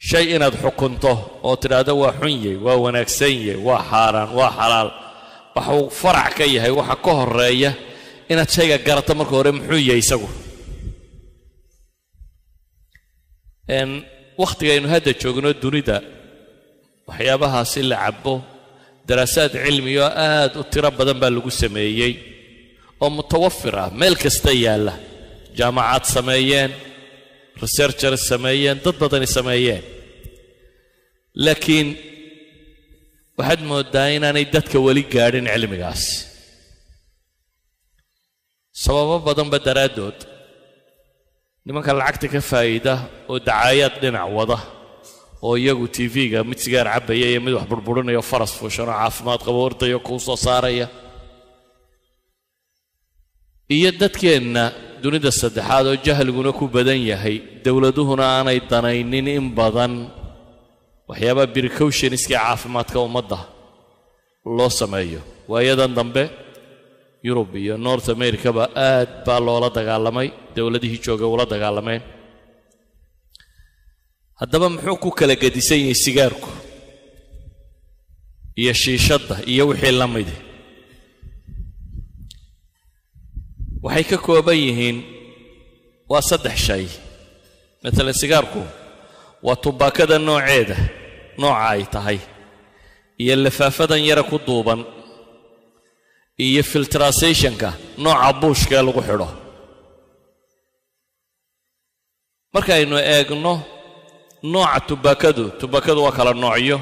shay inaad xukunto oo tiraahdo waa xun yahay waa wanaagsan yahay waa xaaraan waa xalaal waxa uu farac ka yahay waxa ka horeeya inaad shayga garato marka hore muxuu yahay isagu waqtigaynu hadda joogno dunida waxyaabahaasi la cabo daraasaad cilmiyo aad u tiro badan baa lagu sameeyey oo mutawafir ah meel kasta yaala jaamacad sameeyeen researchers sameeyeen dad badan sameeyeen laakiin waxaad moodaa inaanay dadka wali gaadhin cilmigaas sababo badan ba daraadood nimanka lacagta ka faa'iida oo dacaayad dhinac wada oo iyagu TV-ga mid sigaar cabaya iyo mid wax burburinaya faras fuushano caafimaad qabo ordayo ku soo saaraya iyo dadkeenna dunida saddexaad oo jahliguna ku badan yahay dawladuhuna aanay danaynin in badan waxyaaba precautionska caafimaadka ummadda loo sameeyo waayadan dambe Europe iyo North America ba aad baa loola dagaalamay dawladihii joogay wala dagaalameen haddaba muxuu ku kala gedisan yahay sigaarku iyo shiishadda iyo wixii la mid waxay ka kooban yihiin waa saddex shay mesela sigaarku waa tubaakada nooceeda nooca ay tahay iyo lafaafadan yara ku duuban iyo filtrationka nooca buushka lagu xidho marka aynu eegno nooca tubaakadu waa kala noocyo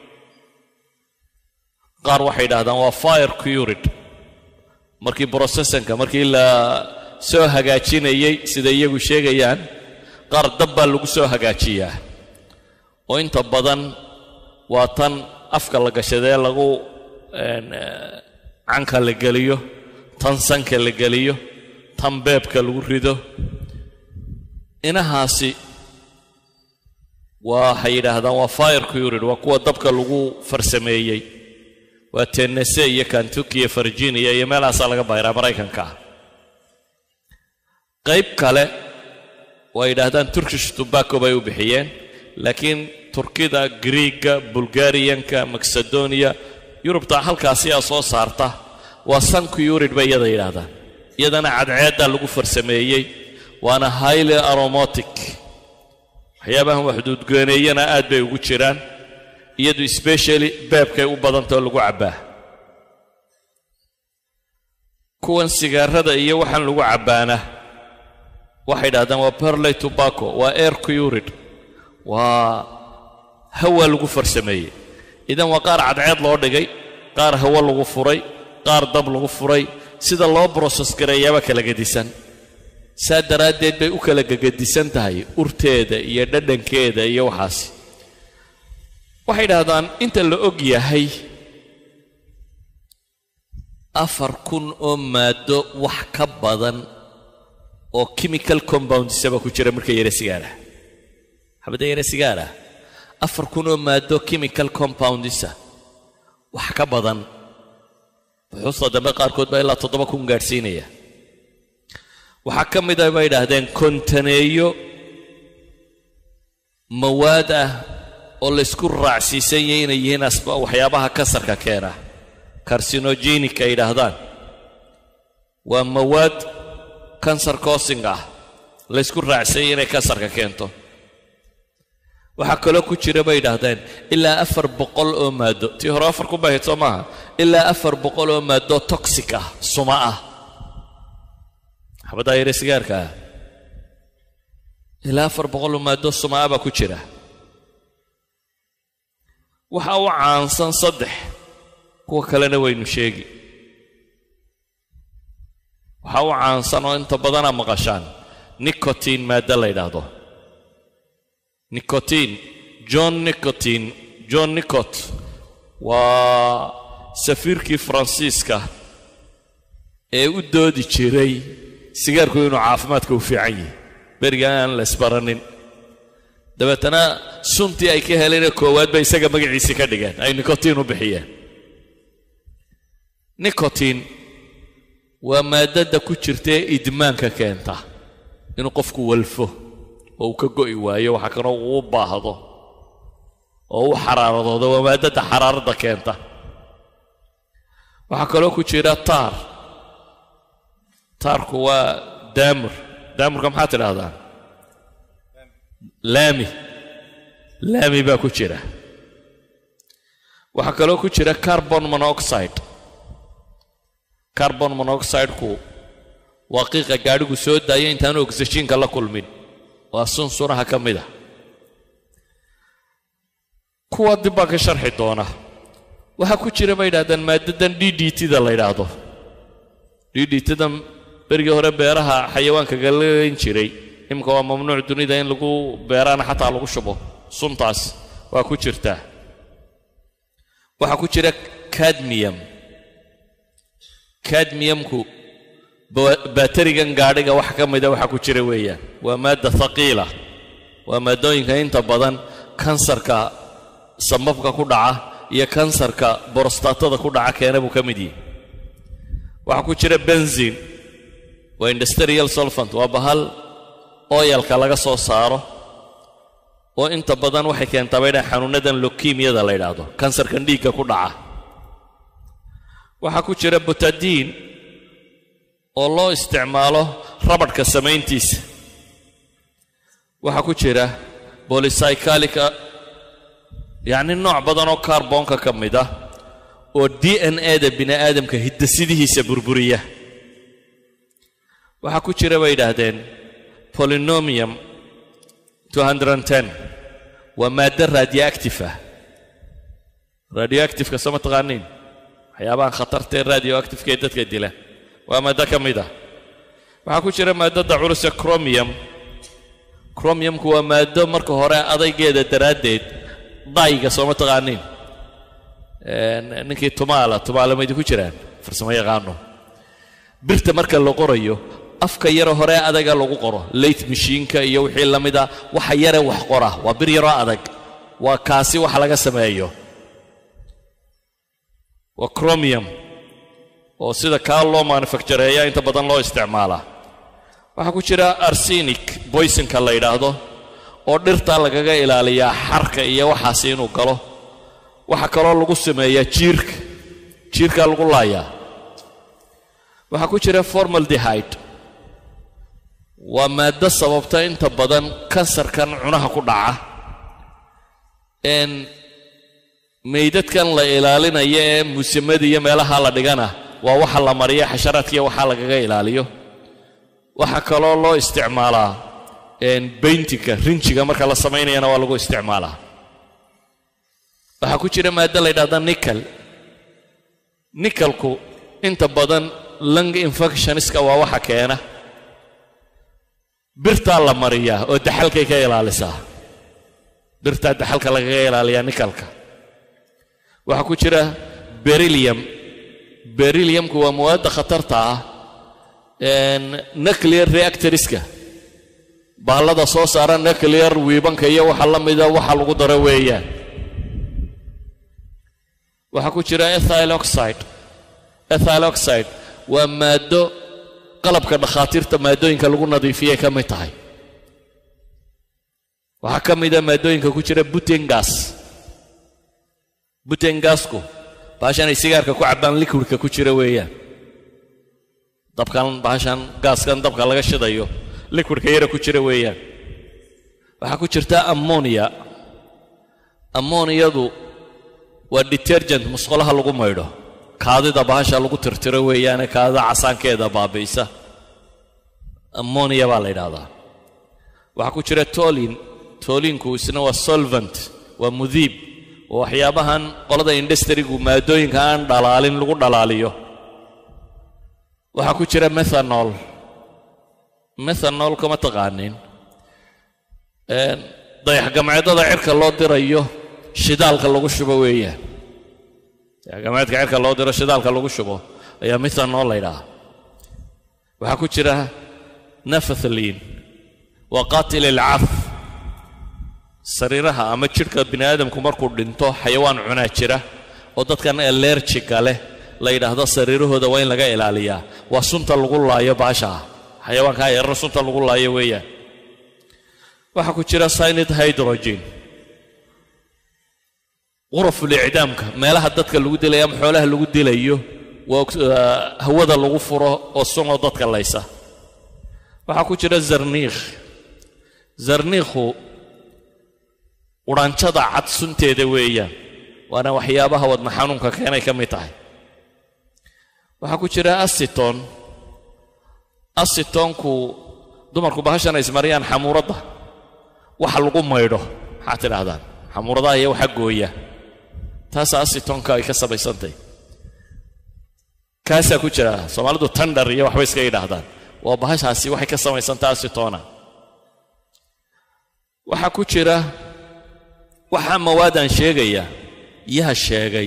qaar waxay yiraahdaan waa fire cured markii processanka markii la soo hagaajinayay sida iyagu sheegayaan qaar dab baa lagu soo hagaajiyaa oo inta badan waa tan afka la gashadee lagu canka la geliyo tan sanka la geliyo tan beebka lagu rido inahaasi waxay yiraahdaan waa fire cured waa kuwa dabka lagu farsameeyay waa Tennessee iyo Kentucky iyo Virginia iyo meelahaas laga bayraa Mareykanka qayb kale way yiraahdaan Turkish tobacco bay u bixiyeen laakiin Turkida Greega Bulgarianka Macedonia Yurubta halkaasi soo saarta waa sun cured bay yiraahdaan iyadana cadceeda lagu farsameeyay waana highly aromatic waxyaabaha waxduud gooneeyana aad bay ugu jiraan iyadu especially beebkay u badanto lagu cabaa kuwan sigaarada iyo waxaan lagu cabaana waxay yiraahdaan waa pearl tobacco waa air cured waa hawa lagu farsameeyay idan waa qaar cadceed loo dhigay qaar hawa lagu furay qaar dab lagu furay sida loo process gareeyaba kala gedisan saadaradeed bay u kala gagadisan tahay urteeda iyo dhadhankeeda iyo waxaas waxay yiraahdaan inta la og yahay 4,000 oo maado wax ka badan oo chemical compounds saba ku jira marka yara sigaara habada yara sigaara 4,000 oo maado chemical compounds wax ka badan wuxuu dambe qaarkood baa ilaa 7,000 gaarsiinaya waxa ka mid ah bay yiraahdeen kontaneeyo mawaad ah oo la isku raacsiisan yahay inay yihiin waxyaabaha kansarka keena carcinogenic ay yiraahdaan waa mawaad cancer causing ah la isku raacsan yahay inay kansarka keento waxa kale ku jira bay yiraahdeen ilaa 400 oo maado tii hore 4 ku baahay Soomaha ilaa 400 oo maado toxic ah suma ah habada yare sigaarka ilaa 400 oo maado suma ah ku jira waxa uu caansan saddex kuwa kalena waynu sheegi waxa uu caansan oo inta badan maqashaan nicotine maada la yiraahdo nicotine John Nicot waa safiirkii Faransiiska ee u doodi jiray sigaarku inuu caafimaadka u fiican yahay berigaan la isbaranin dabeetana suntii ay ka heleen koowaad bay isaga magaciisa ka dhigeen ay nicotine u bixiyeen nicotine waa maadada ku jirtay idmaanka keenta inuu qofku walfo oo uu ka go'i waayo waxa kale oo uu baahdo oo u xaraaradooda waa maadada xaraarada keenta waxa kale oo ku jira taarku waa daamurka maxaa tidhaahdaa laami baa ku jira waxa kale oo ku jira carbon monoxide-ku waa qiiqa gaadhigu soo daaya intaan oxygen-ka la kulmin waa sunsunaha ka mid ah kuwa dib baan ka sharxi doona waxa ku jira bay yidhaahdaan maadadan DDT-da la yidhaahdo DDT-da berigii hore beeraha xayawaanka galayn jiray imika waa mamnuuc dunida in lagu beeraana xataa lagu shubo suntaas waa ku jirtaa waxa ku jira cadmiumku baaterigan gaadhiga wax ka mida waxa ku jira weeyaan waa maadda thaqiila waa maadooyinka inta badan kansarka sababka ku dhaca iyo kansarka borostatada ku dhaca keena buu ka mid yahay waxa ku jira benzene waa industrial solvent waa bahal oilka laga soo saaro oo inta badan waxay keentaa bayda xanuunadan leukemia-da la yiraahdo kansarka dhiigga ku dhaca waxa ku jira butadiin oo loo isticmaalo rabadhka samayntiisa waxa ku jira polycyclic yani nooc badan oo kaarboonka ka mid ah oo DNA-da bini'aadamka hidasidihiisa burburiya waxa ku jira bay yidhaahdeen polonium 210 waa maadda radioactive-ka sama taqaaniin waxyaabahan khatarta ee radioactive-ka ee dadka dila waa maaddo ka mid ah waxaa ku jira maaddada culus ee chromiumku waa maaddo marka hore adaygeeda daraaddeed dayga sooma taqaaniin ninkii tumaala ma idinku jiraan farsamo yaqaano birta marka la qorayo afka yaro hore adaga lagu qoro late machine-ka iyo wixii la mid ah waxa yare wax qora waa bir yaro adag waa kaasi wax laga sameeyo waa chromium oo sida kaa loo manufactureeya inta badan loo isticmaalaa waxaa ku jira arsenic poison-ka la yidhaahdo oo dhirta lagaga ilaaliyaa xarka iyo waxaasi inuu galo waxa kaloo lagu sameeyaa jiirka lagu laayaa waxa ku jira formaldehyde waa maaddo sababta inta badan kansarkan cunaha ku dhaca meydadkan la ilaalinayo ee muusimada iyo meelaha la dhigana waa waxa la mariyo xasharaadka iyo waxa lagaga ilaaliyo waxa kaloo loo isticmaalaa painting-ka rinjiga marka la samaynayana waa lagu isticmaalaa waxa ku jira maaddo la yidhaahdo nickelku inta badan lung infectionska waa waxa keena birtaa la mariyaa oo daxalkay ka ilaalisaa birtaa daxalka lagaga ilaaliyaa nickelka waxa ku jira berylliumku waa mawaadda khatarta ah nuclear reactorska bahalada soo saara nuclear wiibanka iyo waxa la mida waxa lagu daro weeyaan waxa ku jira ethyl oxide waa maaddo qalabka dhakhaatiirta maadooyinka lagu nadiifiyay ka mid tahay waxa ka mid ah maadooyinka ku jira butengasku baashan ay sigaarka ku cabaan liquidka ku jira weeyaan dabkan baashan gaaskan dabka laga shidayo liquidka yara ku jira weeyaan waxa ku jirta ammoniyadu waa detergent musqulaha lagu maydho kaadida baasha lagu tirtiro weeyaan kaadida casaankeeda baabaysa ammonia baa la yiraahdaa waxa ku jira tolinku isna waa solvent waa mudiib waxyaabahan qolada industry-gu maadooyinka aan dhalaalin lagu dhalaaliyo waxa ku jira methanol kama taqaanin dayax gamceedada cirka loo dirayo shidaalka lagu shubo weeyaan gamceedka cirka loo diro shidaalka lagu shubo ayaa methanol la yidhaahdaa waxa ku jira naphthalene waa qaatil alcaf sariiraha ama jidhka bini'aadamku markuu dhinto xayawaan cunaa jira oo dadkan allergiga leh la yidhaahdo sariirahooda waa in laga ilaaliyaa waa sunta lagu laayo baasha xayawaanka yarar sunta lagu laayo weeyaan waxa ku jira cyanide hydrogen غرف الإعدام meelaha dadka lagu dilayo ama xoolaha lagu dilayo hawada lagu furo oo sumo dadka laysa waxa ku jira zarniikhu uranjada cad sunteeda weeyaan waana waxyaabaha wadna xanuunka keenay ka mid tahay waxa ku jira acetonku dumarku bahashan ay ismariyaan xamuurada waxa lagu maydho waxa tirahdaan xamuuradaha iyo waxa gooya taas acetonka ay ka sabaysantay kaasa ku jira Soomaalidu tandar iyo waxba iska yiraahdaan waa bahashaasi waxay ka samaysantaa acetona waxa ku jira waxa mawaadan sheegaya yaha sheegay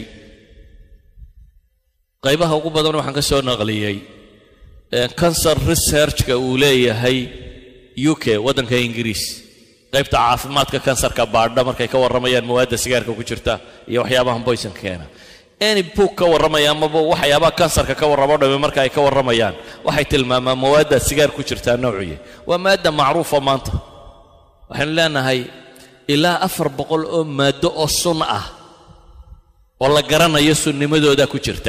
qaybaha ugu badan waxaan ka soo naqliyay cancer research-ka uu leeyahay UK wadanka Ingiriis qaybta caafimaadka kansarka baadha markay ka waramayaan mawaadda sigaarka ku jirta iyo waxyaabaha poison keena any book ka waramaya ama waxyaabaha kansarka ka waramo dhawe marka ay ka waramayaan waxay tilmaamaan mawaadda sigaar ku jirta noociye waa maadda macruufa maanta waxaan leenahay ilaa 400 oo maaddo oo sun ah oo la garanayo sunnimadooda ku jirta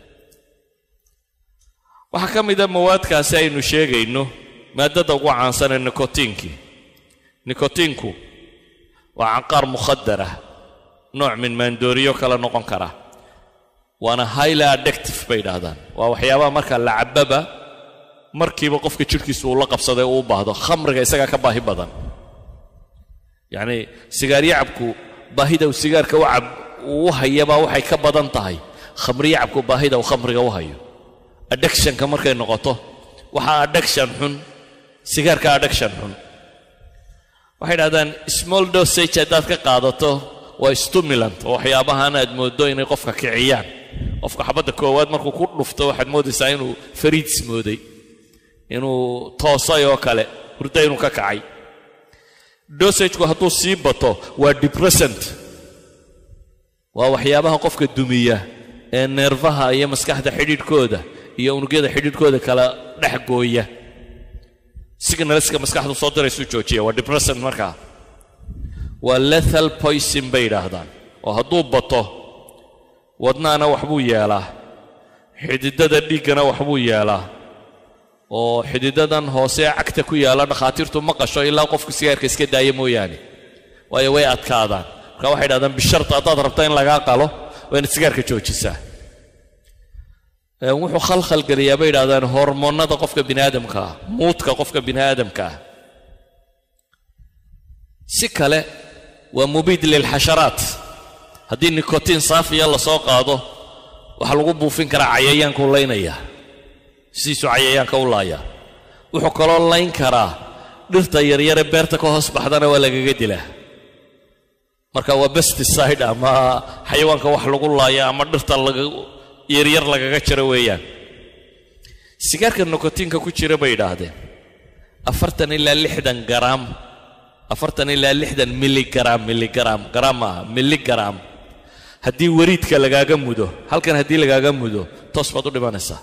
waxa kamida mawaadkaasi aynu sheegayno maadada ugu caansan ee nikotinku waa aqaar mukhadara nooc min maandooriyo kala noqon kara waana highly addictive bay dhahdaan waa waxyaabaha marka la cababa markiiba qofka jirkiisu uu la qabsaday oo u baahdo khamriga isaga ka baahi badan yani sigaar yacabku baahida uu sigaarka u hayaba waxay ka badan tahay khamri yacabku baahida uu khamriga u hayo addiction-ka markay noqoto waxa addiction xun sigaarka addiction xun waxay dhahdaan small dosage hadaad ka qaadato waa stimulant oo waxyaabahan aad moodo inay qofka kiciyaan qofka xabadda koowaad markuu ku dhufto waxaad moodaysaa inuu fariids mooday inuu toosay oo kale hurda inuu ka kacay dosage-ku hadduu sii bato waa depressant waa waxyaabaha qofka dumiya ee neerfaha iyo maskaxda xidhiidhkooda iyo unugyada xidhiidhkooda kala dhex gooya signalska maskaxdu soo diraysu joojiya waa depressant markaa waa lethal poison bay yidhaahdaan oo hadduu bato wadnaana waxbuu yeelaa xididada dhiiggana waxbuu yeelaa oo xididadan hoose cagta ku yaala dhakhaatiirtu ma qasho ilaa qofku sigaarka iska daaya mooyaane waayo way adkaadaan marka waxay yidhahdaan bisharta haddaad rabta in lagaa qalo waa inaad sigaarka joojisaa wuxuu khalkhal geliyaa bay yidhahdaan hormoonnada qofka biniaadamka ah muudka qofka biniaadamka ah si kale waa mubiid lilxasharaat haddii nikotiin saafiya la soo qaado waxa lagu buufin karaa cayayaanku laynaya sidiisu cayayaanka u laaya wuxuu kaloo layn karaa dhirta yaryare beerta ka hoos baxdana waa lagaga dilaa marka waa pesticide ama xayawaanka wax lagu laaya ama dhirta yaryar lagaga jiro weeyaan sigaarka nikotiinka ku jira bay yidhaahdeen 40 ilaa 60 garaam 40 ilaa 60 miligram haddii wariidka lagaaga mudo halkan haddii lagaaga mudo toos baad u dhimanaysaa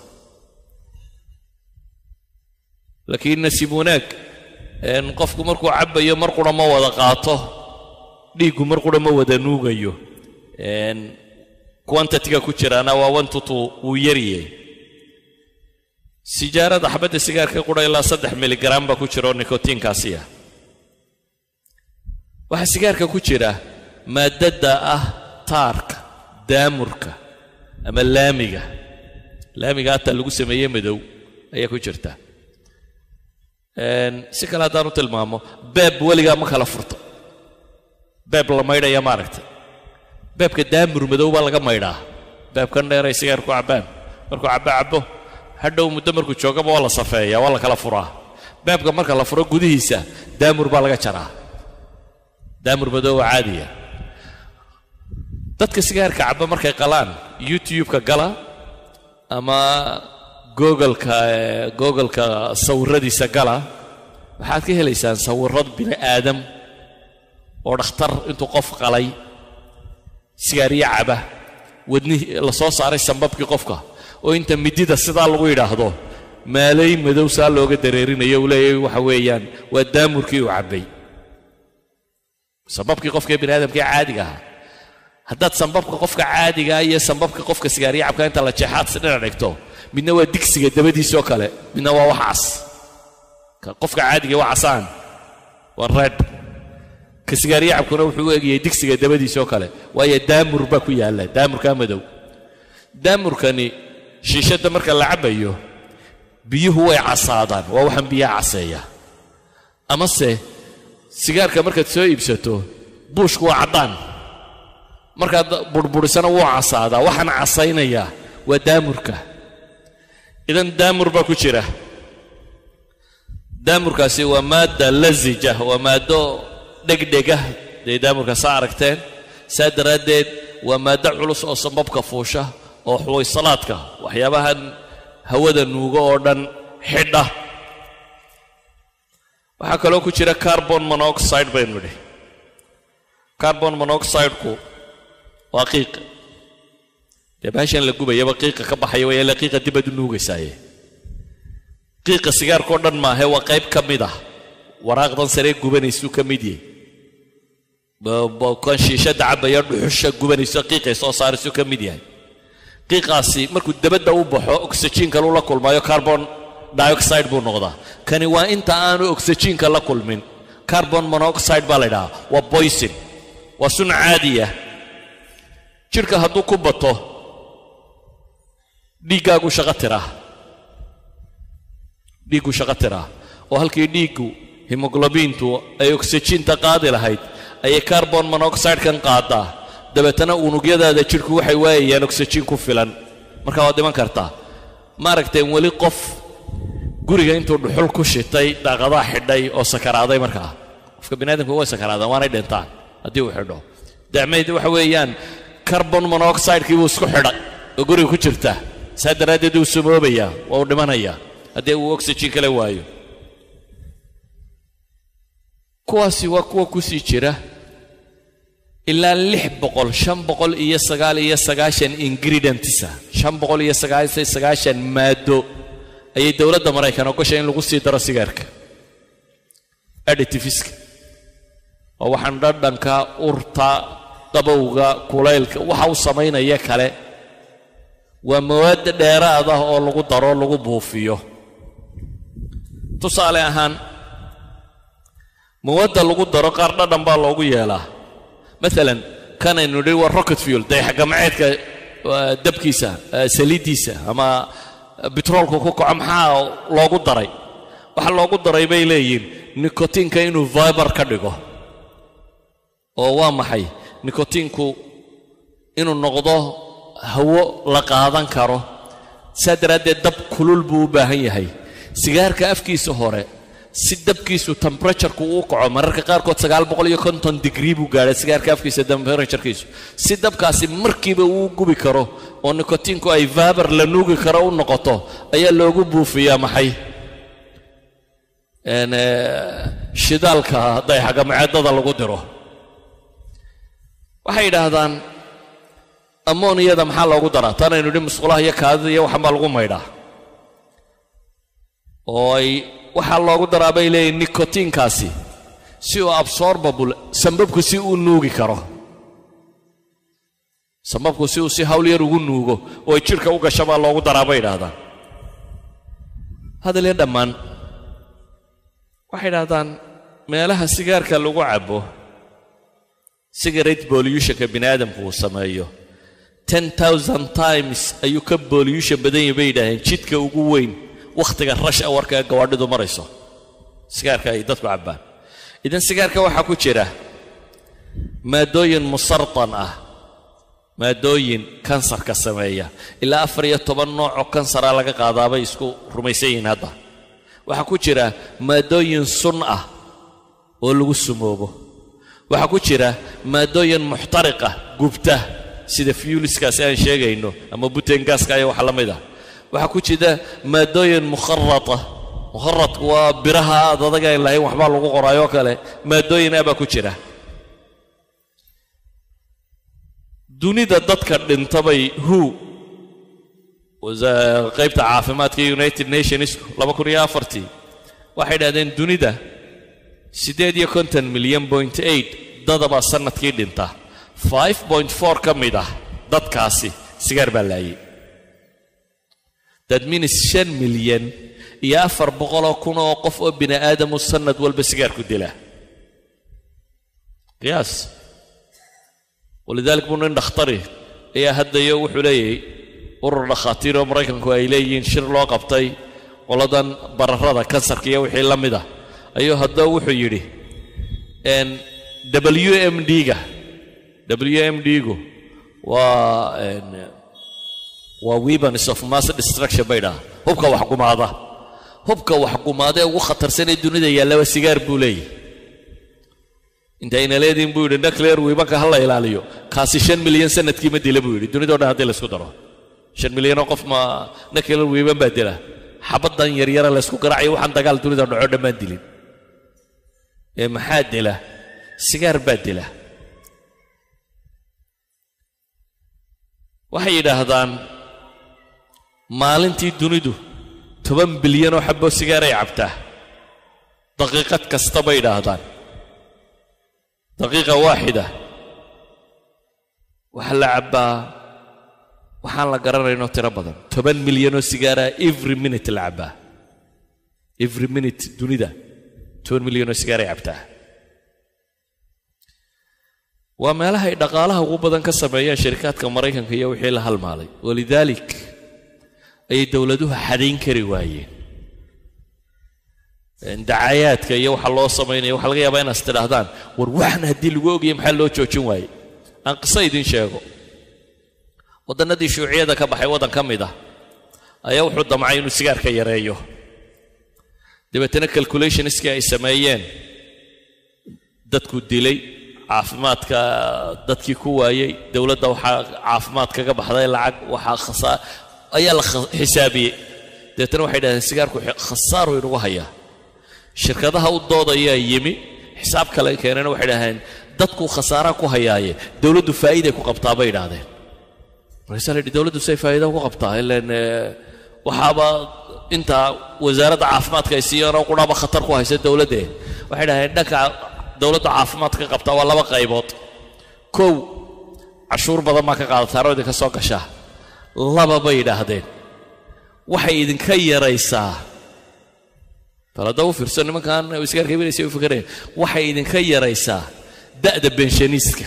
laakiin nasiib wanaag qofku markuu cabayo mar qura ma wada qaato dhiigu mar qura ma wada nuugayo quantity-ga ku jiraana waa 1 to 2 wuu yariyey sijaarada xabadda sigaarka qura ilaa 3 miligram ba ku jiro nikotiinkaasi ah waxa sigaarka ku jira maadada ah taarka daamurka ama laamiga hata lagu sameeyay madow ayaa ku jirta si kale haddaan u tilmaamo beeb weligaa ma kala furto beeb la maydhaya maaragtay beebka daamur madow baa laga maydhaa beebkan dheeray sigaarku cabbaan markuu cabbo hadhow muddo markuu joogaba waa la safeeyaa waa la kala furaa beebka marka la furo gudihiisa daamur baa laga jaraa daamur madow caadiya dadka sigaarka cabba markay qalaan youtube-ka gala ama google-ka sawiradiisa gala waxaad ka helaysaan sawirrad bini aadam oo dhakhtar intuu qof qalay sigaariya caba wadnihii la soo saaray sambabkii qofka oo inta midida sidaa lagu yidhaahdo maalay madow saa looga dareerinayo uu leeyahay waxa weeyaan waa daamurkii uu cabbay sambabkii qofka bini aadamkii caadiga ahaa haddaad sambabka qofka caadiga iyo sambabka qofka sigaariya cabka inta la jeexaad si dhinac dhigto midna waa digsiga dabadiisoo kale midna waa wax cas ka qofka caadiga waa casaan waa red ka sigaariya cabkuna wuxuu eegayay digsiga dabadiisoo kale waayo daamur baa ku yaala daamurka madow daamurkani shiishada marka la cabayo biyuhu way casaadaan waa waxan biyaha caseeya ama se sigaarka markaad soo iibsato buushku waa caddaan markaad burburisana wuu casaadaa waxaan casaynaya waa daamurka idan daamur baa ku jira daamurkaasi waa maadda lazija waa maaddo dhegdhega dee daamurka saa aragteen saa daraaddeed waa maaddo culus oo sambabka fuusha oo xuwaysalaadka waxyaabahan hawada nuugo oo dhan xidha waxaa kaloo ku jira carbon monoxide baynu nidhi carbon monoxideku waa qiiqa dee baashan la gubayaba qiiqa ka baxaya waa ila qiiqa dibad u nuugaysaaye qiiqa sigaarkao dhan maahe waa qayb ka mid ah waraaqdan saree gubanaysuu ka mid yahay kan shiishada cabaya dhuxusha gubanayso qiiqay soo saaraysuu ka mid yahay qiiqaasi markuu dabadda u baxo oxygen la kulmayo carbon dioxide buu noqdaa kani waa inta aanu oxygen la kulmin carbon monoxide baa la yidhahaa waa poison waa sun caadiya jirka hadduu ku bato dhiiggaagu shaqo tiraa oo halkii dhiiggu hemoglobintu ay oxygenta qaadi lahayd ayay carbon monoxide kan qaadaa dabeetana unugyadaada jirku waxay waayayaan oxygen ku filan marka waad dhiman kartaa ma aragteen weli qof guriga intuu dhuxul ku shitay daaqadaha xidhay oo sakaraaday markaa qofka biniaadamku way sakaraadaan waanay dhintaan haddii uu xidho dacmayd waxa weeyaan carbon monoxide-kii buu isku xidhay oo guriga ku jirta saa daraaddeed uu sumoobayaa waa uu dhimanayaa haddii uu oxygen kala waayo kuwaasi waa kuwa ku sii jira ilaa 500 ingredientsa 599 maado ayay dawladda Mareykanka ogashay in lagu sii daro sigaarka additiveska oo waxaan dhadhanka urta qabowga kulaylka waxa uu sameynaya kale waa mawaad dheeraad ah oo lagu daro lagu buufiyo tusaale ahaan mawaadda lagu daro qaar dhadhan baa loogu yeelaa مثلا كان ينوري والروكت فيول ده حاجة معيدك دبكيسة سليديسة أما بترول كوكو عمها لوجو ضري وحال لوجو ضري بيلين نيكوتين كأنه فايبر كدقة ووام حي نيكوتين كو إنه نقضه هو لقاضان كارو سادرات الدب كلول بو باهي هي سيجار كأفكي سهورة sidabkiisu temperature-ku uu kaco mararka qaar kood 950 degree buu gaaray sigaarka afkiisa temperature-kiisu sidabkaasi markiiba uu gubi karo oo nicotine-ku ay vapor la nuugi karo u noqoto ayaa loogu buufiyaa maxay shidaalka haday xaga macaadada lagu diro waxay yiraahdaan ammonia-da maxaa loogu daraa tan aynu dhim musqulaha iyo kaadida iyo waxa ma lagu maydhaa oo ay waxaa loogu daraa bay leeyihiin nicotine-kaasi si uu absorbable sambabku si uu nuugi karo sambabku si uu si hawl yar ugu nuugo oo ay jirka u gasho baa loogu daraa bay yidhaahdaan hadal iyo dhammaan waxay yidhaahdaan meelaha sigaarka lagu cabo cigarette pollution-ka biniaadamku uu sameeyo 10,000 times ayuu ka pollution badan yahay bay yidhaaheen jidka ugu weyn waqtiga rush hour-ka gawaadhidu marayso sigaarka ay dadku cabaan idan sigaarka waxa ku jira maadooyin musartan ah maadooyin kansarka sameeya ilaa 14 nooc oo kansara laga qaadaabay isku rumaysayin hadda waxa ku jira maadooyin sun ah oo lagu sumoobo waxa ku jira maadooyin muxtariqa gubta sida fuelskaas aan sheegayno ama butane-gaaska ay wax la mid ah waxa ku jira maadooyin mukharrata waa biraha dadaga ilaahay waxba lagu qoraayo kale maadooyin aba ku jira dunida dadka dhintabay qaybta caafimaadka United Nations 2004 waxay yiraahdeen dunida 8.8 milyan dadaba sanadkii dhinta 5.4 ka mid ah dadkaasi sigaar baa laayay. That means 5 milyan iyo 400,000 oo qof oo bini aadam oo sanad walba sigaar ku dila. qiyaas. ولذلك بنو نختاري يا هدايو wuxuu leeyahay urur dhakhaatiir oo Mareykanku ay leeyihiin shir loo qabtay qoladan bararada kansarka iyo wixii la mid ah ayuu hadda wuxuu yiri WMD-gu waa weapons of mass destruction bayda hubka wax gumaada ugu khatarsan ee dunida yaalla sigaar buu leeyahay inta ayna leedin buu yiri nuclear weaponka hal la ilaaliyo kaasi 5 milyan sanadkii ma dila buu yiri dunida oo dhan hadii la isku daro 5 milyan oo qof ma nuclear weapon baa dila xabadan yar yar la isku garaaciyo waxaan dagaal dunida dhaco dhamaan dilin ee maxaa dila sigaar baa dila waxay yiraahdaan maalintii dunidu 10 bilyan oo xabbo sigaar ay cabtaa daqiiqad kasta bay yiraahdaan دقيقة واحدة وحلا عبا وحلا قرر إنه تربضا 8 مليون سيجارة every minute العبا every minute دونيدا 8 مليون سيجارة عبتها وما لها دقالها وبدن كسبعية شركات كمريكان كي يوحي لها المالي ولذلك أي دولتها حدين كرواية دعايات كي يوحى الله صمين يوحى الغياب بين استراحدان وروحنا هدي الوجي محلو تشوشون واي أن قصيدين شيخو ودنا دي شيوعية ده كبحي ودن كم ده أيوحى الضمعين والسجار كي يريوه دي بتنا كالكوليشن اسكا السمايين دتكو ديلي عافمات كا دتكي كواي دولة ده وح عافمات كبح ده العق وح خسار أيال حسابي دي بتنا واحدة السجار كو خسار ويروحها shirkadaha u doodaya yimi xisaab kale keenana waxay dhaaheen dadku khasaara ku hayaaye dawladdu faa'iido ku qabtaa bay yiraahdeen markaasay dawladdu say faa'iido ku qabtaa ilaan waxaaba inta wasaaradda caafimaadka ay siiyaan qudaba khatar ku haysa dawladda waxay dhaaheen dhanka dawladda caafimaadka qabtaa waa laba qaybood kow cashuur badan ma ka qaadataa roodi ka soo gashaa laba bay yiraahdeen waxay idinka yaraysaa فلادو فرسون مكان ويسكر كبير يسوي فكرين واحد إذن خير رئيسا دأد بنشانيسك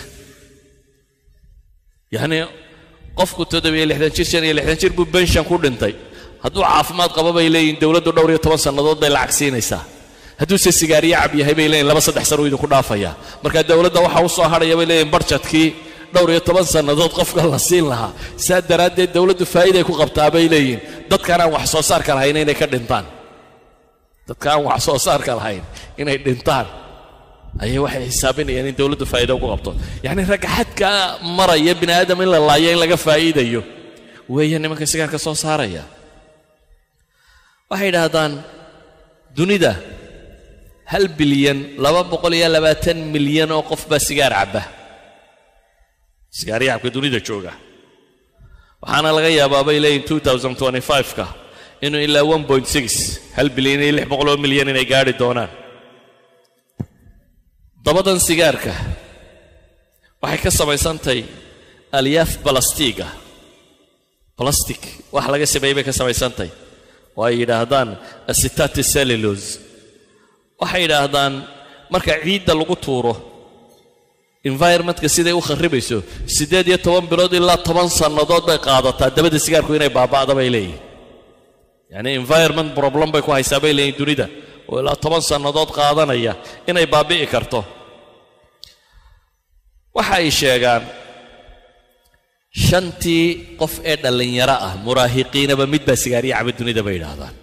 يعني قف كنت تدبي اللي حدن شير اللي حدن شير ببنشان كودن تاي هدو عافمات قبابا يلين دولة دورية طبعا سنة ضد العكسين يسا هدو سيجارية عبي هاي بيلين لبس تحسروا يدو كنا فيا مركز الدولة ده وحوصوا هذا يبيلين برشة كي دورية طبعا سنة ضد قف الله سين لها ساد دراد الدولة فائدة يكون قبتها بيلين ضد كان وحصو صار كرهينين يكدنتان dadkaan wax soo saarka lahayn inay dhintaan ayay waxay xisaabinayaan in dawladdu faa'iido ugu qabto yaani ragaxadka maraya bini aadam in la laayo in laga faa'iidayo weeyaan nimanka sigaarka soo saaraya waxay yiraahdaan dunida 1 bilyan 220 milyan oo qof baa sigaar caba sigaar yacabka dunida jooga waxaana laga yaabaa bay leeyihiin 2025 ka إنه إلا 1.6 هل بليون إلا 600 مليون إنه قاعد دونان ضبطاً سيجارك waxay ka samaysantay alyaaf balastiga plastic wax laga sameeyay ka samaysantay way yiraahdaan acetate cellulose waxay yiraahdaan marka ciidda lagu tuuro environmentka siday u kharibayso 18 bilood ilaa 10 sanadood bay qaadataa dabada sigaarku inay baaba'do bay leeyihiin yani environment problem bay ku haysaabay leeyihiin dunida oo ilaa 10 sanadood qaadanaya inay baabi'i karto waxa ay sheegaan shantii qof ee dhalinyaro ah muraahiqiinaba mid baa sigaariya cabay dunida bay yiraahdaan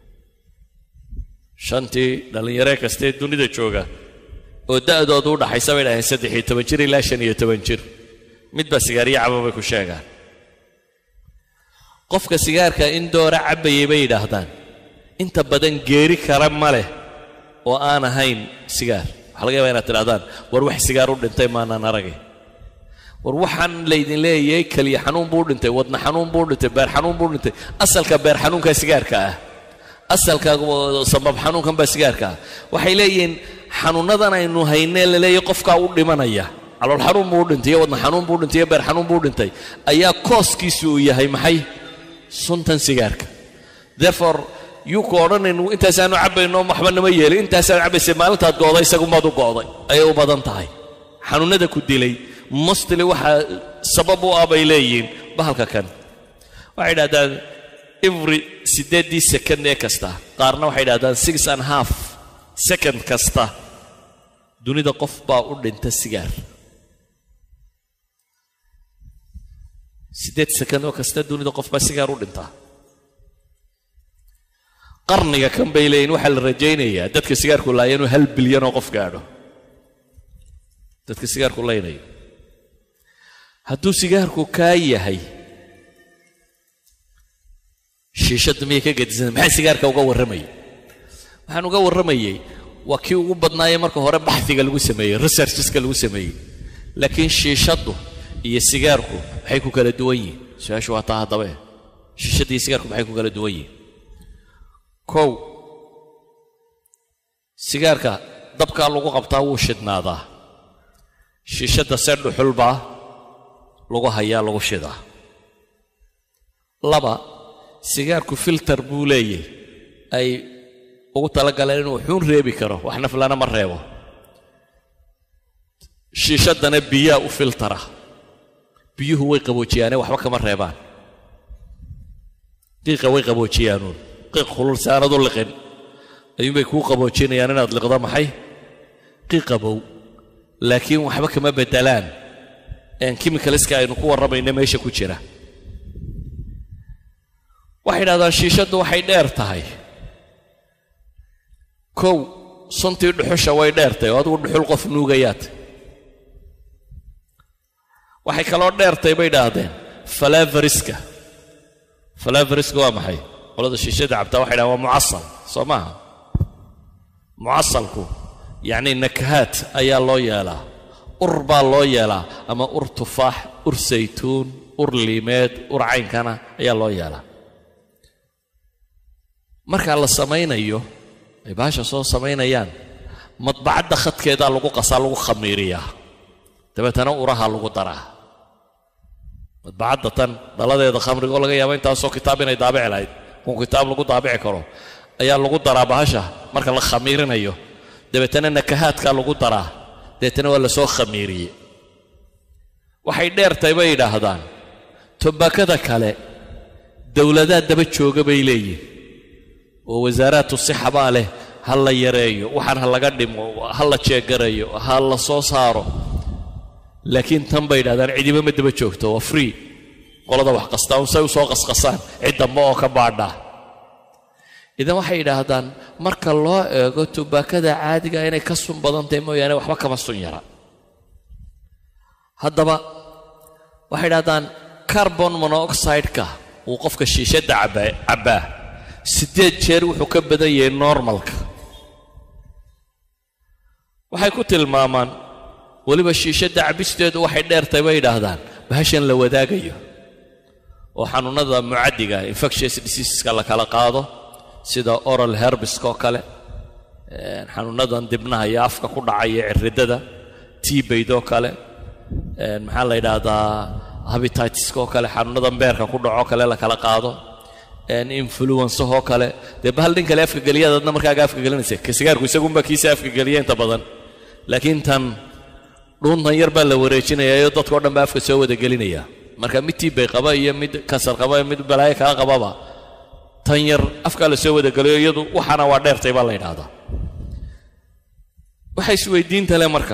shantii dhalinyaro kasta ee dunida jooga oo da'doodu u dhaxaysa bay dhahay 13 jir ilaa 15 jir mid baa sigaariya cabay ku sheegaan qofka sigaarka in doora cabayay bay yiraahdaan inta badan geeri kara ma leh oo aan ahayn sigaar laga yaabaa inaad tirahdaan war wax sigaar u dhintay maanaan aragay war waxaan leedin leeyay kaliya xanuun buu dhintay wadna xanuun buu dhintay beer xanuun buu dhintay asalka beer xanuunka sigaarka ah asalka sabab xanuunkan ba sigaarka waxay leeyihiin xanuunadan aynu haynay leeyay qofka u dhimanaya calool xanuun buu dhintay wadna xanuun buu dhintay beer xanuun buu dhintay ayaa kooskiisu uu yahay maxay suntan sigaarka therefore you ko odhanaynu intaasaanu cabayno waxba nama yeelin intaasaan cabaysay maalintaad gooday isagu maad u gooday ayay u badan tahay xanuunada ku dilay mostly waxa sabab u ah bay leeyihiin bahalka kan waxay yidhahdaan every 8 second ee kasta qaarna waxay yidhahdaan 6.5 second kasta dunida qof baa u dhinta sigaar 8 second oo kasta dunida qof baa sigaar u dhinta qarniga kan bay leeyihiin waxaa la rajaynayaa dadka sigaarku laayeen inuu 1 bilyan oo qof gaadho dadka sigaarku laaynayo hadduu sigaarku kaa yahay shiishadda miyay ka gedisan maxay sigaarka uga warramayay waxaan uga warramayay waa kii ugu badnaayay marka hore baxfiga lagu sameeyey researcheska lagu sameeyey laakiin shiishaddu iyo sigaarku maxay ku kala duwan yihiin su-aashu waa taa haddaba shiishadda iyo sigaarku maxay ku kala duwan yihiin kow sigaarka dabkaa lagu qabtaa wuu shidnaadaa shiishadda see dhuxul baa lagu hayaa lagu shidaa laba sigaarku filter buu leeyahay ay ugu talagaleen inuu xuun reebi karo waxna filana ma reebo shiishaddana biyaa u filtera biyuhu way qaboojiyaane waxba kama reebaan qiiqa way qaboojiyaanuun qiiq khulul saanadu liqin ayuunbay kuu qaboojinayaan inaad liqdo maxay qiiq qabow laakiin waxba kama bedelaan chemicalska aynu ku warramayna meesha ku jira waxay yidhahdaan shiishaddu waxay dheer tahay kow suntii dhuxusha way dheertay oo adigu dhuxul qof nuugayaad waxay kaloo dheertay bay idhaahdeen falavariska waa maxay qolada shiishada cabtaa waxay dhahaan waa mucasal soo maaha mucasalku yacni nakahaad ayaa loo yeelaa ur baa loo yeelaa ama ur tufaax ur saytuun ur liimeed ur caynkana ayaa loo yeelaa markaa la samaynayo ay baasha soo samaynayaan madbacadda khadkeedaa lagu qasaa lagu khamiiriyaa dabeetana uraha lagu daraa madbacadda tan daladeeda khamriga oo laga yaabo intaasoo kitaab inay daabici lahayd kun kitaab lagu daabici karo ayaa lagu daraa bahasha marka la khamiirinayo dabeetana nakahaadkaa lagu daraa dabeetana waa la soo khamiiriyey waxay dheertay bay yidhaahdaan tobaakada kale dowladaha daba jooga bay leeyihin oo wasaaraadtu sixabaa leh ha la yareeyo waxaan ha laga dhimo ha la jeegarayo ha la soo saaro laakiin tan bay yidhahdaan cidiba ma daba joogto waa free qolada wax qastaan say u soo qasqasaan cid dambe oo ka baadhaa idan waxay yidhaahdaan marka loo eego tubaakada caadiga inay ka sun badan tahay mooyaane waxba kama sun yara haddaba waxay yidhahdaan carbon monoxide-ka uu qofka shiishadda cabbaa 8 jeer wuxuu ka badan yahay normalka waxay ku tilmaamaan weliba shiishadda cabbisteedu waxay dheertay bay yidhaahdaan bahashan la wadaagayo oo xanuunada mucadiga infectious diseaseska la kala qaado sida oral herbiska oo kale xanuunadan dibnaha iyo afka ku dhacaya ciridada tiibaydoo kale maxaa la yidhaahdaa habititiska oo kale xanuunadan beerka ku dhaco kale la kala qaado influenza oo kale dee bahal nin kale afka geliyadadna markaaga afka gelinaysa ka sigaarku isagunba kiisa afka geliya inta badan laakiin tan dhuuntan yar baa la wareejinayaa iyo dadka oo dhan baa afka soo wada gelinaya marka mid tiibay qaba iyo mid kansar qaba iyo mid balaayo kaa qababa tan yar afkaa la soo wada geliyo iyadu waxaana waa dheertay baa la yidhaahdaa waxay isweydiinta leh marka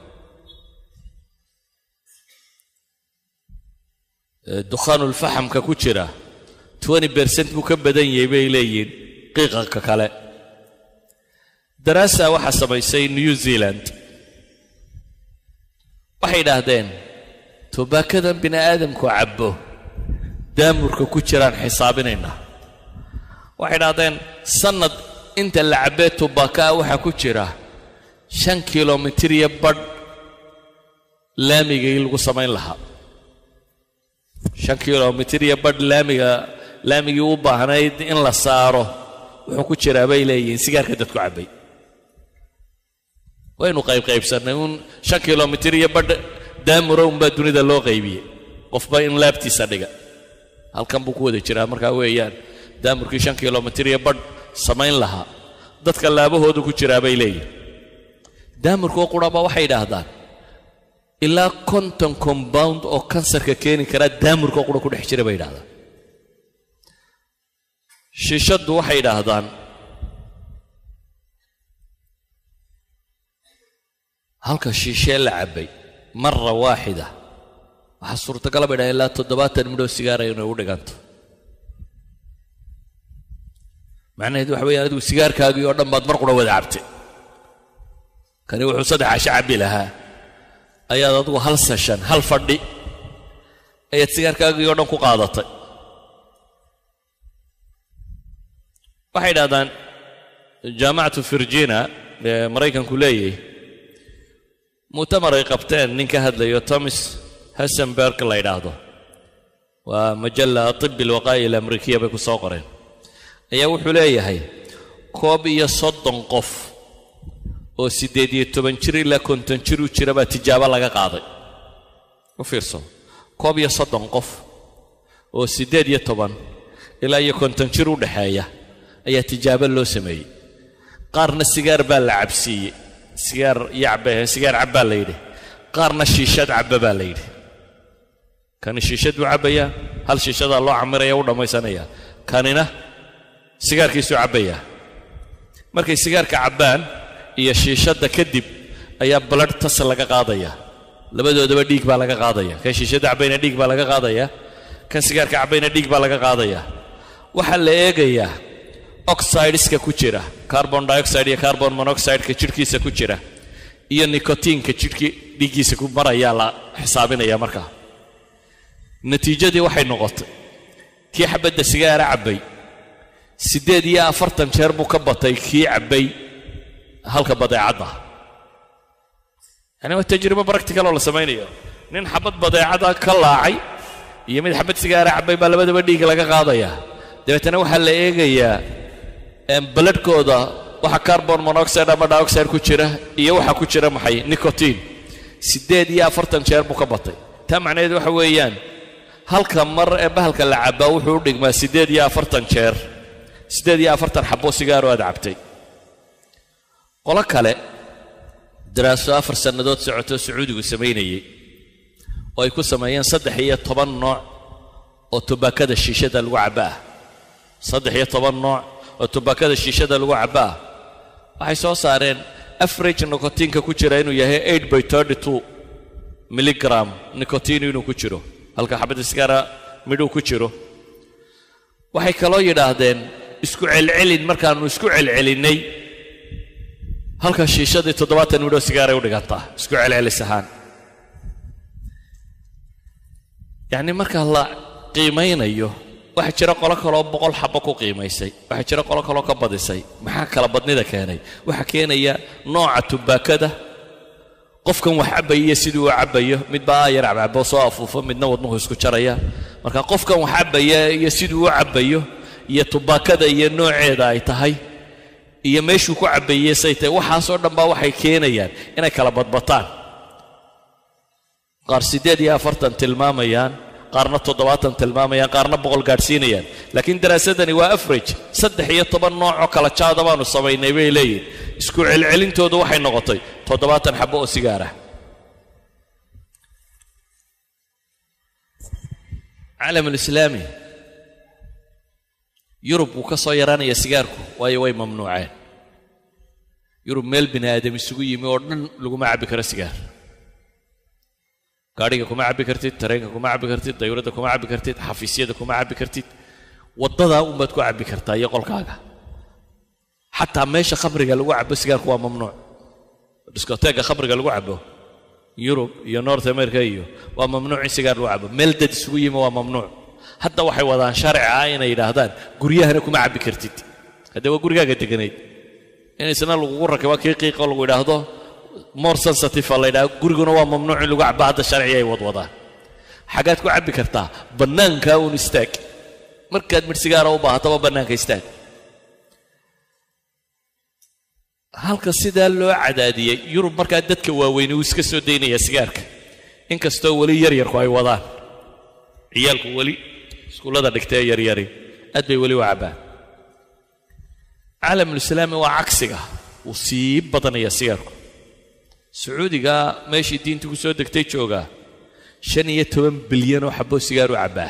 dukhaanulfaxamka ku jira 20% buu ka badan yahay bay leeyihiin qiiqanka kale daraasa waxaa samaysay New Zealand waxay yidhaahdeen tubaakadan bini aadamku cabbo daamurka ku jiraan xisaabinaynaa waxay yidhaahdeen sanad inta la cabbee tubaakaa waxaa ku jira 5 kilomitir iyo badh laamigii lagu samayn lahaa 5 kilomitir iyo badh laamigii u baahnayd in la saaro wuxuu ku jiraa bay leeyihiin sigaarka dadku cabbay waynu qaybsanay 5 kilomitir iyo badh daamuro baa dunida loo qaybiyay qofba in laabtiisa dhiga halkan buu ku wada jiraa marka weeyaan daamurkii 5 kilomitir iyo badh samayn lahaa dadka laabahoodu ku jiraa bay leeyihiin daamurku quraba waxay yiraahdaan ilaa konton compound oo kansarka keeni kara daamurka qura ku dhex jira bay yiraahdaan shishadu waxay yiraahdaan halka shishe la cabay marra waahida waxa suurtagal ah ilaa 70 midho sigaar ay u dhiganto macnaheedu waxa weeyaan adigu sigaarkaagii oo dhan baad mar qura wada cabtay kani wuxuu 3 cabi lahaa ayaad adigu hal session hal fadhi ayaad sigaarkaagii oo dhan ku qaadatay waxay yiraahdaan jaamacatu Virginia ee Mareykanku leeyahay مؤتمر قبتين نينك هدليو توماس هاسنبرغ لا يراهدو ومجله طب الوقائي الامريكيه بكو سو قرين ايا وحو ليهي كوب iyo 30 qof oo 18 jir ilaa 50 jir u jiraba tijaabo laga qaaday u fiirso koob iyo 30 qof oo 18 ilaa 50 jir u dhaxeeya ayaa tijaabo loo sameeyay qaarna sigaar baa la cabsiiyay sigaar yacbe sigaar cabba leeyde qaarna shiishad cabba baa leeyde kan shiishad uu cabaya hal shiishada loo camiraya u dhamaysanaya kanina sigaarkiisu cabaya markay sigaarka cabbaan iyo shiishada kadib ayaa blood test laga qaadaya labadoodaba dhiig baa laga qaadaya kan shiishada cabbayna dhiig baa laga qaadaya kan sigaarka cabbayna dhiig baa laga qaadaya waxa la eegayaa oxideska ku jira carbon dioxide iyo carbon monoxide ka jirkiisa ku jira iyo nicotine ka jirki dhigiisa ku maraya la xisaabinaya marka natiijadii waxay noqotay kii xabada sigaara cabay 48 jeer buu ka batay kii cabay halka badeecada yani waa tajribo practical oo la sameeyo nin xabad badeecada ka laacay iyo mid xabad sigaara cabay baa labadaba dhiig laga qaadaya dabeetana waxa la eegayaa baladkooda waxa carbon monoxide ama dioxide ku jira iyo waxa ku jira maxay nicotine 48 jeer buu ka batay taa macnaheedu waxa weeyaan halka mar ee bahalka la cabaa wuxuu dhigmaa 48 jeer 48 xabo sigaar oo aad cabtay qola kale daraaso 4 sanadood socoto Sacuudigu sameeyay oo ay ku sameeyeen 13 nooc oo tubaakada shiishada lagu cabaa 13 nooc oo tubaakada shiishada lagu cabaa waxay soo saareen average nicotine ku jira inuu yahay 8/32 milligram nicotine inuu ku jiro halka xabada sigaara miduu ku jiro waxay kaloo yiraahdeen isku celcelin markaanu isku celcelinay halka shiishada 70 midoo sigaara u dhiganta isku celcelisahan yani marka la qiimeynayo waxa jira qolo kale oo 100 xabo ku qiimeysay waxa jira qolo kale oo ka badisay maxaa kala badnida keenay waxa keenaya nooca tubaakada qofkan wax cabaya sidoo uu cabayo mid baa yar cababo soo afuufo midna wadnuhu isku jaraya marka qofkan wax cabaya iyo sidoo uu cabayo iyo tubaakada iyo nooceeda ay tahay iyo meeshuu ku cabayay saytay waxa soo dhanba waxay keenayaan inay kala badbataan qaar 48 tilmaamayaan qaarna 70 tilmaamayaan qaarna 100 gaarsiinayaan laakiin daraasadani waa average 13 nooc oo kala jaada baanu sameeynay bay leeyihiin isku celcelintoodu waxay noqotay 70 xabo oo sigaar ah caalam islaami yurub uu ka soo yaraanaya sigaarku way mamnuuceen yurub meel bini aadam isugu yimi oo dhan lagu ma cabi karo sigaar gaariga kuma cabi kartid tareenka kuma cabi kartid dayuurada kuma cabi kartid xafiisyada kuma cabi kartid wadada umad ku cabi kartaa iyo qolkaaga xataa meesha khamriga lagu cabo sigaarku waa mamnuuc diskoteega khamriga lagu cabo Yurub iyo North America iyo waa mamnuuc in sigaar lagu cabo meel dad isugu yimi waa mamnuuc hadda waxay wadaan sharci ah inay yiraahdaan guryahana kuma cabi kartid hada waa gurigaaga deganeed in isna lagu rakabo qiiq lagu yiraahdo more sensitive layda guriguna waa mamnuuc in lagu cabo hada sharci ay wadwadaan xagaad ku cabi kartaa banaanka uun istaag markaad mid sigaar u baahato banaanka istaag halka sidaa loo cadaadiyey yurub markaa dadka waaweyn uu iska soo daynaya sigaarka inkastoo weli yaryarku ay wadaan ciyaalku weli iskuullada dhigtay yaryari aad bay weli u cabbaan caalamulislaami waa cagsiga uu sii badanaya sigaarku sacuudiga meeshii diintu ku soo degtay joogaa 15 bilyan oo xabbo sigaar u cabbaa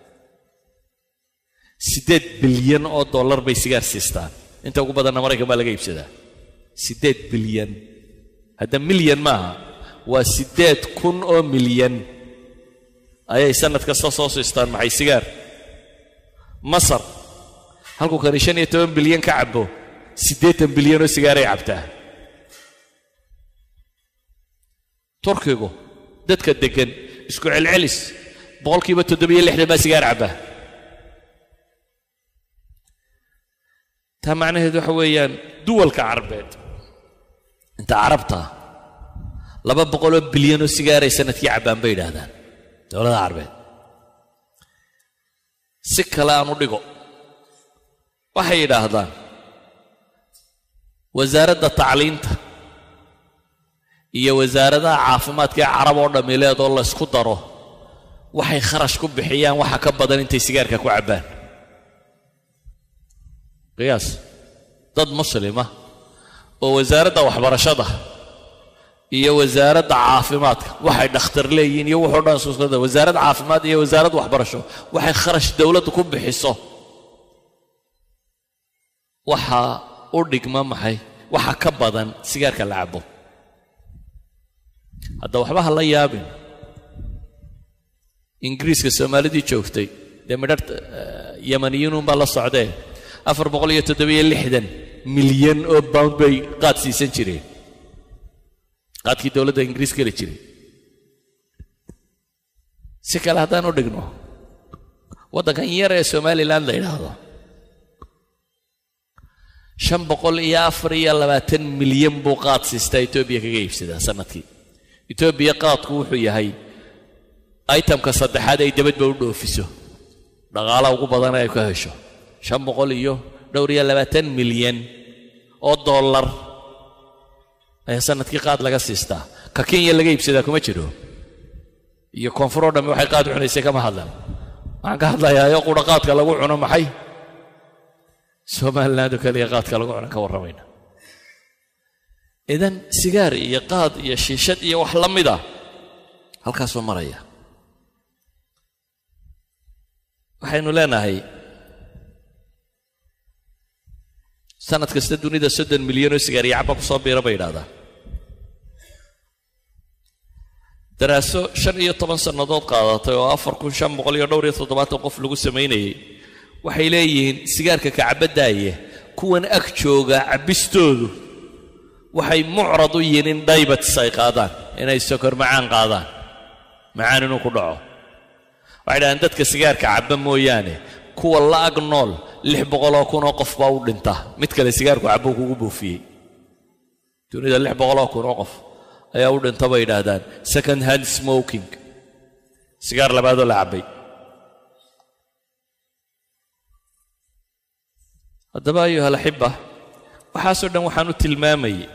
8 bilyan oo dollar bay sigaar siistaan inta ugu badanna maraykan baa laga iibsadaa 8 bilyan hadda milyan maaha waa 8,000 oo milyan ayay sanad kasta soo siistaan maxay sigaar masar halku kan 15 bilyan ka cabbo 8 bilyan oo sigaar ay cabtaa turkigu dadka degan isku celcelis 7% baa sigaar cabba taa macnaheedu waxa weeyaan duwalka carabeed inta carabta 200 bilyan oo sigaar ay sanadkii cabbaan bay yidhaahdaan dowladda carabeed si kale aan u dhigo waxay yidhaahdaan wasaaradda tacliinta iyo wasaaradaha caafimaadka ee carab oo dhamileed oo la isku daro waxay kharash ku bixiyaan waxa ka badan intay sigaarka ku cabbaan qiyaas dad muslima oo wasaaradda waxbarashada iyo wasaaradda caafimaadka waxay dhakhtar leeyihiin iyo wuxuu dhan soo socda wasaaradda caafimaad iyo wasaaradda waxbarasho waxay kharash dawladdu ku bixiso waxa u dhigma maxay waxa ka badan sigaarka la cabbo hadda waxba ha la yaabin ingiriiska soomaalidii joogtay dee midharta yamaniyiin baa la socdee 467 milyan oo pound bay qaad siisan jireen qaadkii dowladda ingiriiska heli jiray si kale haddaan u dhigno waddankan yar ee somaliland la yidhaahdo 524 milyan buu qaad siistaa etoobiya kaga iibsadaa sanadkii etoobiya qaadku wuxuu yahay itemka saddexaad ay dabadba u dhoofiso dhaqaalaha ugu badan ay ka hesho 520 milyan oo dollar ayaa sanadkii qaad laga siistaa ka Kenya laga iibsadaa kuma jiro iyo koonfur oo dhan waxay qaad u cunaysay kama hadlaan waxaan ka hadlayaa qura qaadka lagu cuno maxay Somaliland kaliya qaadka lagu cuno ka warramayna idan sigaar iyo qaad iyo shiishad iyo wax la mid ah halkaas oo maraya waxaynu leenahay sanad kasta dunida 30 milyan oo sigaar iyo cabba ku soo biira bay yidhaahdaan daraaso 15 sannadood qaadatay oo 4,570 qof lagu samaynayay waxay leeyihiin sigaarka ka cabadaaya kuwan ag jooga cabistoodu waxay mucrad u yihiin in diabetes ay qaadaan inay sokor macaan qaadaan macaan inuu ku dhaco waxay dhahaan dadka sigaarka cabba mooyaane kuwa la ag nool 600,000 oo qof baa u dhinta mid kale sigaarku cabbo kugu buufiyey dunida 600,000 oo qof ayaa u dhinta bay yidhaahdaan second hand smoking sigaar labaadoo la cabbay haddaba ayuha alaxiba waxaasoo dhan waxaan u tilmaamayay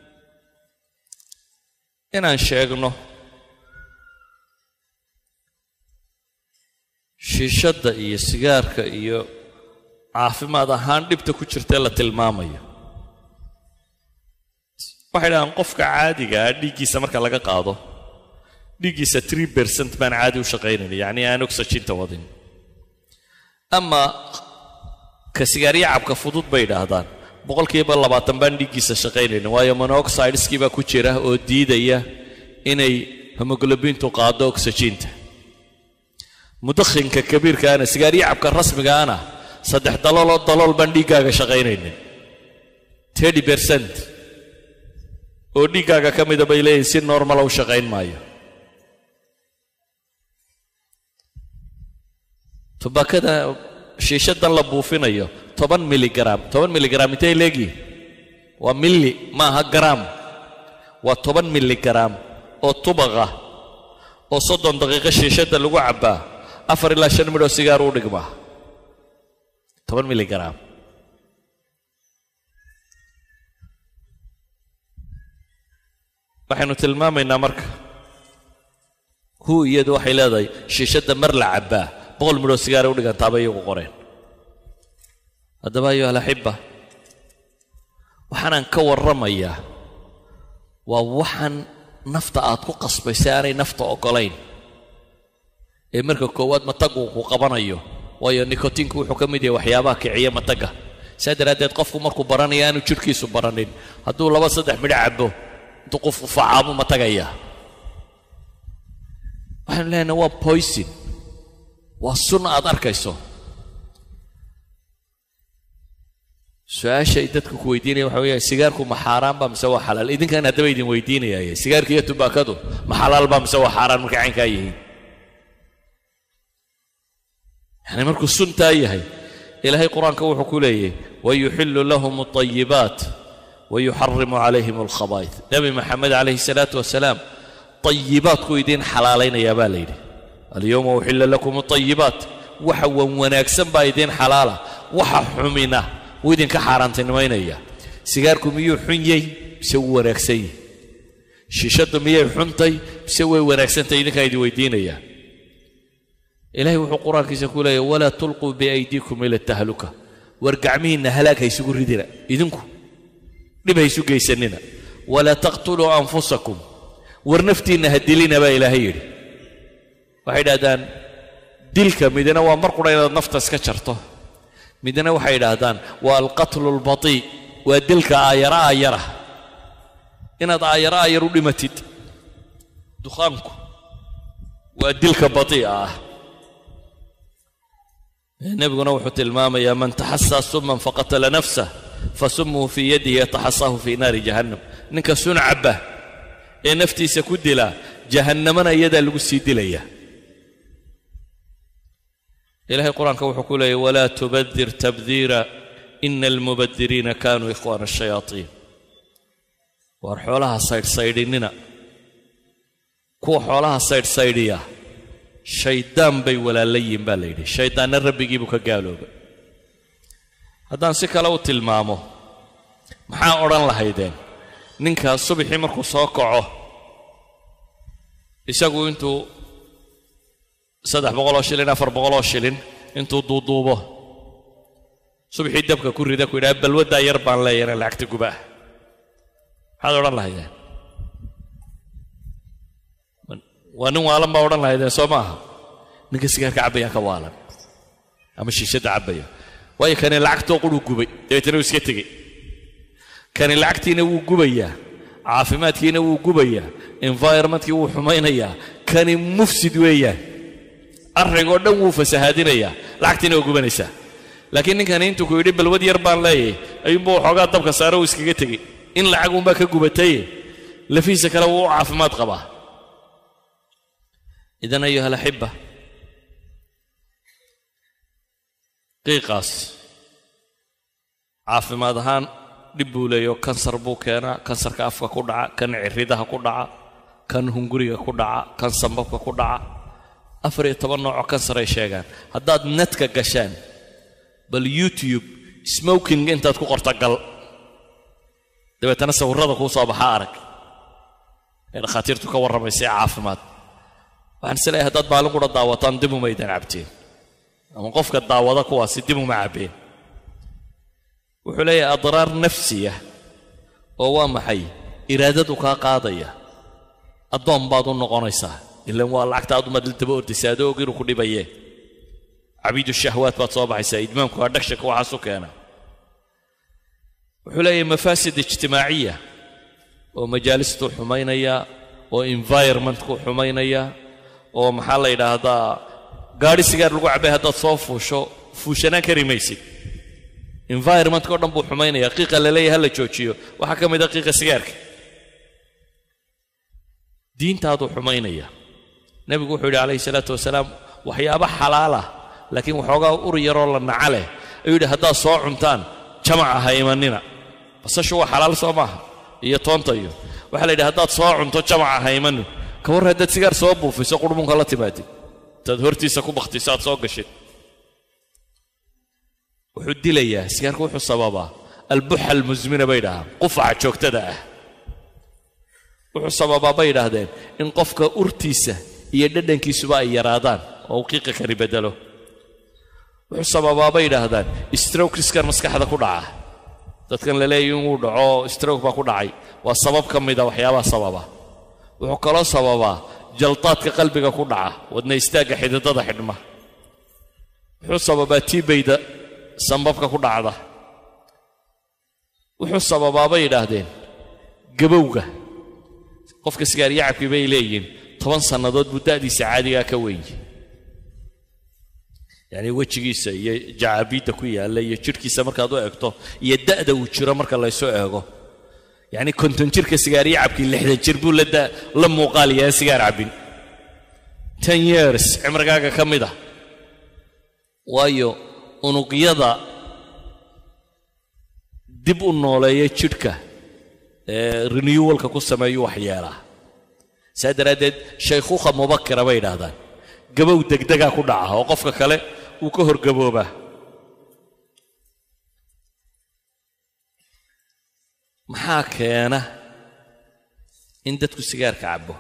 inaan sheegno shiishadda iyo sigaarka iyo caafimaad ahaan dhibta ku jirtee la tilmaamayo waxay dhahaan qofka caadiga ah dhiiggiisa marka laga qaado dhiiggiisa 3% baan caadi u shaqaynayn yacni aan oxygen-ta wadin ama ka sigaariya cabka fudud bay yidhaahdaan 20% baan dhiiggiisa shaqaynayn waayo monoxideskii baa ku jira oo diidaya inay hemoglobintu qaado oxygen-ta mudakhinka kabiirkaana sigaariya cabka rasmigaana 3 dalool baan dhiiggaaga shaqaynaynin 30% oo dhiiggaaga ka mida bay leeyihin si normal u shaqayn maayo tubakada shiishadan la buufinayo 10 miligram intay leegiin waa milli maaha gram waa 10 miligram oo tubaqa oo 30 daqiiqo shiishada lagu cabbaa 4 ilaa 5 midho sigaar u dhigma 10 miligram waxaynu tilmaamaynaa marka iyadu waxay leedahay shiishadda mar la cabbaa 100 midhoo sigaara u dhigantaaba iyagu qoreen haddaba ayuha alaxiba waxaanaan ka warramayaa waa waxaan nafta aad ku qasbaysa aanay nafta ogolayn ee marka koowaad matagu ku qabanayo waayo nikotinku wuxuu ka mid yahay waxyaabaha kiciya mataga saa daraaddeed qofku markuu baranayo aanu jirhkiisu baranin hadduu 2-3 midho cabbo intuu qofku facaabo matagaya waxaan leenahay waa poison waa sun aad arkayso su-aashay dadku ku weydiinaya waxa weeyaan sigaarku ma xaaraan baa mise waa xalaal idinkan haddaba idin weydiinayaaye sigaarka iyo tubaakadu ma xalaal baa mise waa xaaraan markay caynkaa yihiin يعني مركو سنتا يهي إلهي قرآن كوحو كوليه ويحل لهم الطيبات ويحرم عليهم الخبائث نبي محمد عليه الصلاة والسلام طيبات كويدين حلالين يا باليدي اليوم أحل لكم الطيبات وحوا وناكسن بايدين حلالة وححمنا ويدين كحاران تنوين إياه سيجاركم ميو حنيي بسوي وناكسي شيشتهم ميو حنتي بسوي وناكسن تيدين كايدي ويدين إياه إلهي وحو قرآن كيسا كوليه ولا تلقوا بأيديكم إلى التهلكة وارقعمين هلاك هيسوق ردنا إذنكم لما هيسوق يسننا ولا تقتلوا أنفسكم ورنفتي إنها الدلين با إلهي وحيدا دان دلك مدنا ومرقنا إلى النفط اسكتشرته مدنا وحيدا دان والقتل البطيء ودلك آيرة إن آيرة لمتد دخانكم ودلك بطيئة نبينا وحط المام يا من تحسى سما فقتل نفسه فسمه في يده يتحصاه في نار جهنم نك سن عبه نفتي سكد لا جهنمنا يدا لغسيد ليا إلهي القرآن كوحكو لي ولا تبذر تبذيرا إن المبذرين كانوا إخوان الشياطين وارحولها صيد صيديننا كو حولها صيد صيدية shaydaan bay walaalayiin baa layidhi shaydaanna rabbigii buu ka gaaloobay haddaan si kale u tilmaamo maxaa odhan lahaydeen ninkaas subaxii markuu soo kaco isagu intuu 300 shilin 400 shilin intuu duuduubo subaxii dabka ku rida ku yidhaha balwaddaa yar baan leeyana lacagta gubaa maxaad odhan lahaydeen waa nin waalan baa odhan lahaydeen soo maaha ninka sigaarka cabbayaa ka waalan ama shiishadda cabbaya waayo kani lacagtoo quruu gubay dabeetana wuu iska tegey kani lacagtiina wuu gubayaa caafimaadkiina wuu gubayaa environmentkii wuu xumaynayaa kani mufsid weeyaan arrigoo dhan wuu fasahaadinayaa lacagtiina waa gubanaysaa laakiin ninkani intuu ku yidhi balwad yar baan leeyahay ayuunba waxoogaa dabka saare uu iskaga tegey in lacagunbaa ka gubataye lafihiisa kale wuu u caafimaad qabaa إذن أيها الأحبة قيقاس عافي ما دهان دبو ليو كنسر بو كينا كنسر كافكا كودعا كان عريدها كودعا كان هنغوريغا كودعا كان سمبكا كودعا أفري تبنوع كنسر يشيغان هداد نتكا قشان باليوتيوب سموكينج انت تكو قرطقل دبا تنسى ورادة كو صابحا أرك إذا خاتيرتو كورا ميسي عافي مات waxaan isleeyahay haddaad maalin qura daawataan dib uma aydan cabteen ama qofka daawada kuwaasi dib uma cabeen wuxuu leeyahay adraar nafsiya oo waa maxay iraadadu kaa qaadaya addoon baad u noqonaysaa ilaan waa lacagta aad uma daba ordaysaa adoo og inuu ku dhibaye cabiidu shahwaat baad soo baxaysaa idmaamku waa dhagshaka waxaas u keena wuxuu leeyahay mafaasid ijtimaaciya oo majaalistu xumaynaya oo environmentku xumaynaya oo maxaa la yidhaahdaa gaadhi sigaar lagu cabbay haddaad soo fuushanaan kari maysid environmentka oo dhan buu xumaynayaa qiiqa la leeyahay ha la joojiyo waxaa ka mid a qiiqa sigaarka diintaaduu xumaynaya nebigu wuxuu yidhi calayhi salaatu wasalaam waxyaaba xalaalah laakiin waxoogaa ur yaroo la naca leh ayuu yidhi haddaad soo cuntaan jamaca ha imanina basashu waa xalaal soo maaha iyo toonta iyo waxaa la yidhi haddaad soo cunto jamaca ha imanin ka war haddaad sigaar soo buufiso qurmunka la timaadid intaad hortiisa ku bakhtiso aad soo gashid wuxuu dilayaa sigaarku wuxuu sababaa albuxa almusmina bay dhahaan qufaca joogtada ah wuxuu sababaa bay yidhaahdeen in qofka urtiisa iyo dhadhankiisuba ay yaraadaan oo qiiqa kari bedelo wuxuu sababaa bay yidhaahdaan strokeskan maskaxda ku dhaca dadkan la leeyahay inuu dhaco stroke baa ku dhacay waa sabab ka mid ah waxyaabaha sababa wuxuu kaloo sababaa jaltaadka qalbiga ku dhaca wadna istaaga xididada xidhma wuxuu sababaa tiibayda sambabka ku dhacda wuxuu sababaa bay yidhaahdeen gabowga qofka sigaariya cabkii bay leeyihiin 10 sannadood buu da'diisa caadiga ka weyn yani wejigiisa iyo jacabiida ku yaala iyo jirkiisa markaad u eegto iyo da'da uu jiro marka la soo eego yani konton jirka sigaariya cabkii 60 jir buu la muuqaaliyaa sigaar cabin 10 years cimrigaaga ka mid ah waayo unugyada dib u nooleeya jidhka renewalka ku sameeyo wax yeelaa saadaradeed shaykhuukha mubakira bay yidhaahdaan gabow degdega ku dhaca oo qofka kale uu ka horgabooba maxaa keena in dadku sigaarka cabo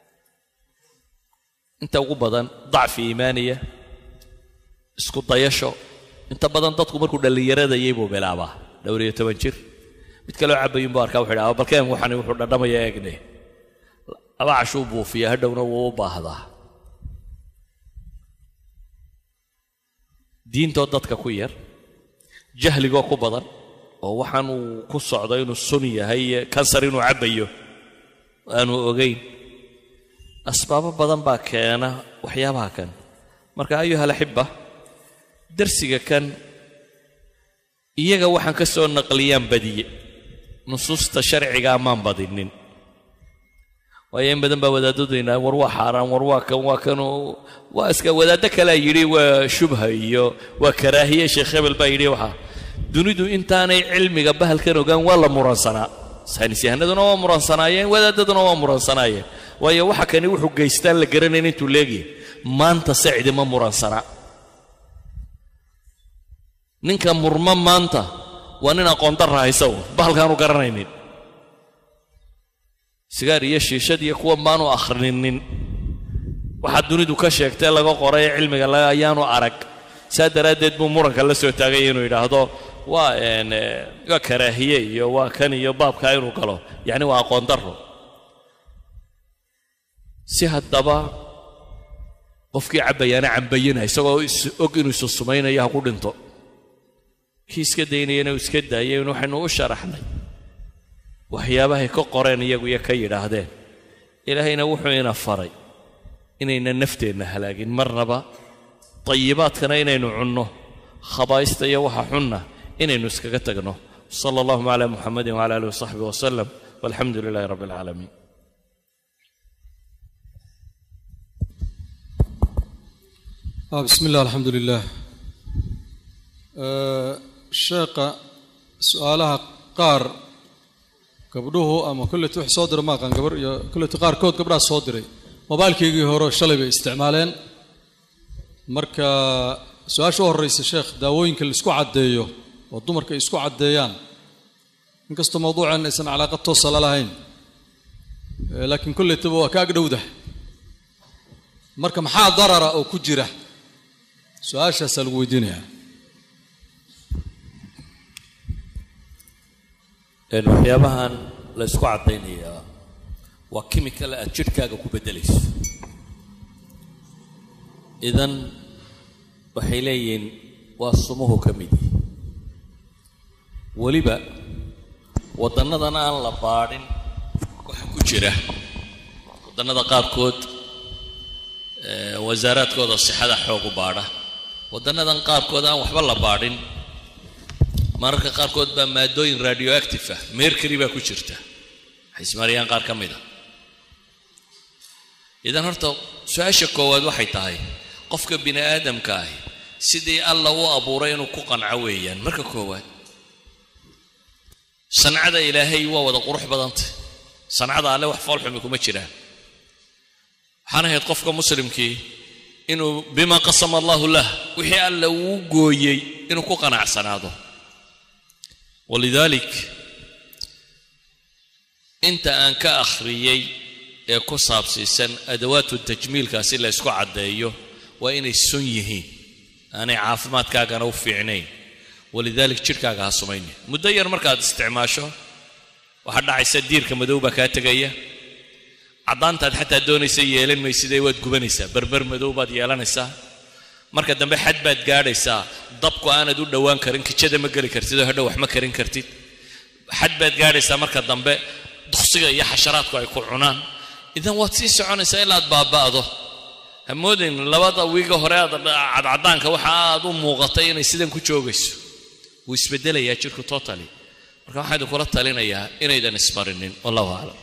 inta ugu badan dacfi iimaaniya isku dayasho inta badan dadku markuu dhallinyaradayay buu bilaabaa 12 jir mid kale oo cabayin buu arkaa wuxuu yidhaahdaa balkeen waxani wuxuu dhadhamaya eegne aba cashuu buufiya hadhowna wuu u baahdaa diintoo dadka ku yar jahligoo ku badan oo waxaan uu ku socdo inuu sun yahay kansar inuu cabayo aanu ogeyn asbaabo badan baa keena waxyaabaha kan marka ayuha alxibba darsiga kan iyaga waxaan ka soo naqliyaan badiye nusuusta sharciga amaan badinin waayo in badan baa wadaadadayna war waa xaaraan war waa kan waa iska wadaadda kale yidhi waa shubha iyo waa karaahiye sheekh hebel baa yidhi waxa dunidu intaanay cilmiga bahalkan ogaan waa la muransanaa saynisyahanaduna waa muransanaayeen wadaadaduna waa muransanaayeen waayo waxa kani wuxuu geystaan la garanayn intuu leegiye maanta sacidi ma muransana ninka murma maanta waa nin aqoon darra haysaw bahalkaanu garanaynin sigaar iyo shiishad iyo kuwa maanu akhrinin waxa dunidu ka sheegtay laga qoray cilmiga ayaanu arag saa daraaddeed buu muranka la soo taagay inuu yidhaahdo waa karaahiye iyo waa kan iyo baabka inuu galo yani waa aqoon darro si haddaba qofkii cabayaana cambayina isagoo og inuu isu sumaynayo ha ku dhinto kii iska daynayana uu iska daayay in waxaynu u sharaxnay waxyaabahay ka qoreen iyagu iyo ka yidhaahdeen ilaahayna wuxuu ina faray inayna nafteenna halaagin marnaba tayibaadkana inaynu cunno khabaa'ista iyo waxa xunna inaynu iskaga tagno sala allahu calaa muxamadin wacala aalihi wasaxbihi wasalam walxamdu lilaahi rabbi alcaalamiin بسم الله الحمد لله الشيخ سؤالها قار gabdhuhu ama kulli wax soo diray ma qan gabar iyo kulli qaar kood gabdhaha soo diray mobilkeygii hore shalay bay isticmaaleen marka su'aasha horeysa sheekh daawooyinka la isku cadeeyo oo dumarka isku cadeeyaan inkastoo mawduucan aysan calaaqad toos la lahayn laakiin kulli taba waa ka agdhowdah marka maxaa darara oo ku jira su'aashaas lagu weydiinayaa waxyaabahan la isku cadaynayaa waa chemical aad jidhkaaga ku bedelayso idan waxay leeyihiin waa sumuhu ka mid weliba waddannadan aan la baadhin waxa ku jira waddannada qaarkood wasaaraadkooda sixada xoogu baadha waddannadan qaarkood aan waxba la baadhin mararka qaarkood baa maadooyin radioactive ah mercury baa ku jirta xismariyaan qaar ka mid ah idan horta su'aasha koowaad waxay tahay qofka bini aadamka ah sidii alla u abuuray inuu ku qanco weeyaan marka koowaad sanacada ilaahay waa wada qurux badanta sanacada alle wax fool xumi kuma jiraan waxaan ahayd qofka muslimkii inuu bima qasama allahu lah wixii alla uu gooyey inuu ku qanacsanaado ولذلك inta aan ka akhriyay ee ku saabsiisan adawaatu tajmiilkaasi la isku cadeeyo waa inay sun yihiin aanay caafimaadkaagana u fiicnayn walidaalika jirkaaga ha sumaynin muddo yar markaad isticmaasho waxa dhacaysa diirka madow baa kaa tagaya cadaantaad xataa doonaysa yeelan maysidee waad gubanaysaa barbar madow baad yeelanaysaa marka dambe xad baad gaadhaysaa dabku aanad u dhowaan karin kijada ma geli kartid oo hadhow wax ma karin kartid xad baad gaadhaysaa marka dambe duqsiga iyo xasharaadku ay ku cunaan idan waad sii soconaysaa ilaa aad baaba'do hamoodin labada wiiga hore cadcadaanka waxa aad u muuqatay inay sidan ku joogayso wuu isbedelayaa jirku totally marka waxaan kula talinayaa inaydan ismarinin wallahu a'lam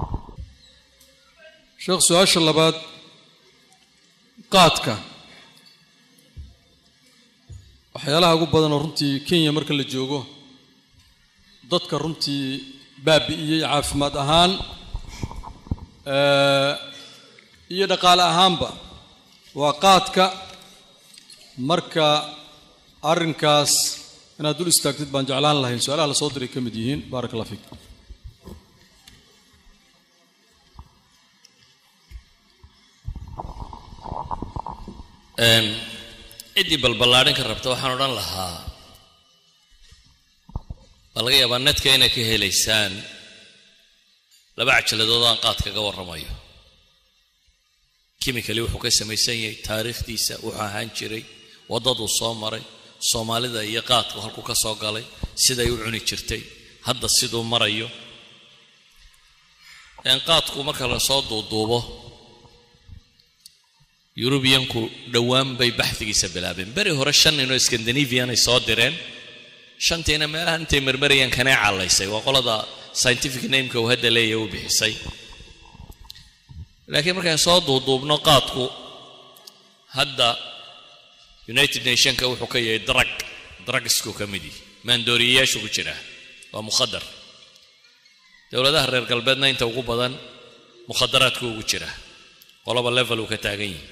sheekh su'aasha labaad qaadka waxyaalaha ugu badan oo runtii Kenya marka la joogo dadka runtii baabi'iyay caafimaad ahaan iyo dhaqaale ahaanba waa qaadka marka arrinkaas inaad dul istaagtid baan jeclaan lahayn su'aalaha la soo diray ka mid yihiin barakallahu fiik cidii balbalaarin ka rabta waxaan odhan lahaa laga yaabaa netka inay ka helaysaan laba cajaladood aan qaad kaga warramayo chemically wuxuu ka samaysan yahay taariikhdiisa wuxuu ahaan jiray wadaduu soo maray Soomaalida iyo qaadku halku ka soo galay siday u cuni jirtay hadda sidoo marayo qaadku marka la soo duuduubo Europeanku dhawaan bay baxtigiisa bilaabeen bari hore 5 inoo Scandinavian ay soo direen shanteena meelaha intay marmarayaan kana calaysay waa qolada scientific name-ka uu hadda leeyahay uu bixisay laakiin markaan soo duuduubno qaadku hadda United Nations-ka wuxuu ka yahay drugsku kamidi maandooriyeyaashu ku jira waa mukhadar dawladaha reer galbeedna inta ugu badan mukhadaraadku ugu jira qolaba level uu ka taagan yahay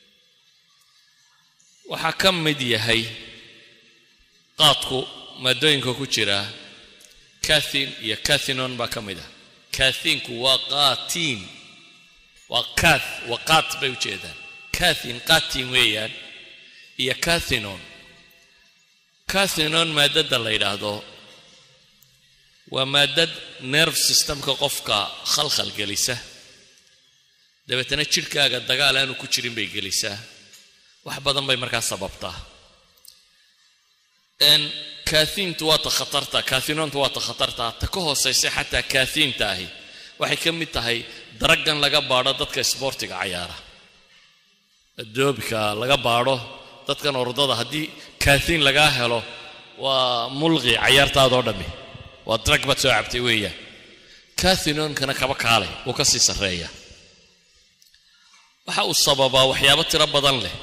waxa kamid yahay qaadku maadooyinka ku jira caffeine iyo cathinone ba kamida caffeine-ku waa qaatiin waa kath waa qaat bay u jeedaan caffeine qaatiin weeyaan iyo cathinone maadada la yiraahdo waa maadad nerve system-ka qofka khalkhal gelisa dabeetana jirkaaga dagaal aanu ku jirin bay gelisaa wax badan bay markaa sababtaa caffeine-tu waa khatarta cathinone-tu waa khatarta ta ka hooseysa xataa caffeine-taahi waxay ka mid tahay daragan laga baadho dadka sportiga ciyaara adoobka laga baadho dadkan ordada haddii caffeine laga helo waa mulqi ciyaartaada oo dhami waa drug baad soo cabtay weeyaan cathinone-kana kaba kaale uu ka sii sareeya waxa uu sababaa waxyaabo tiro badan leh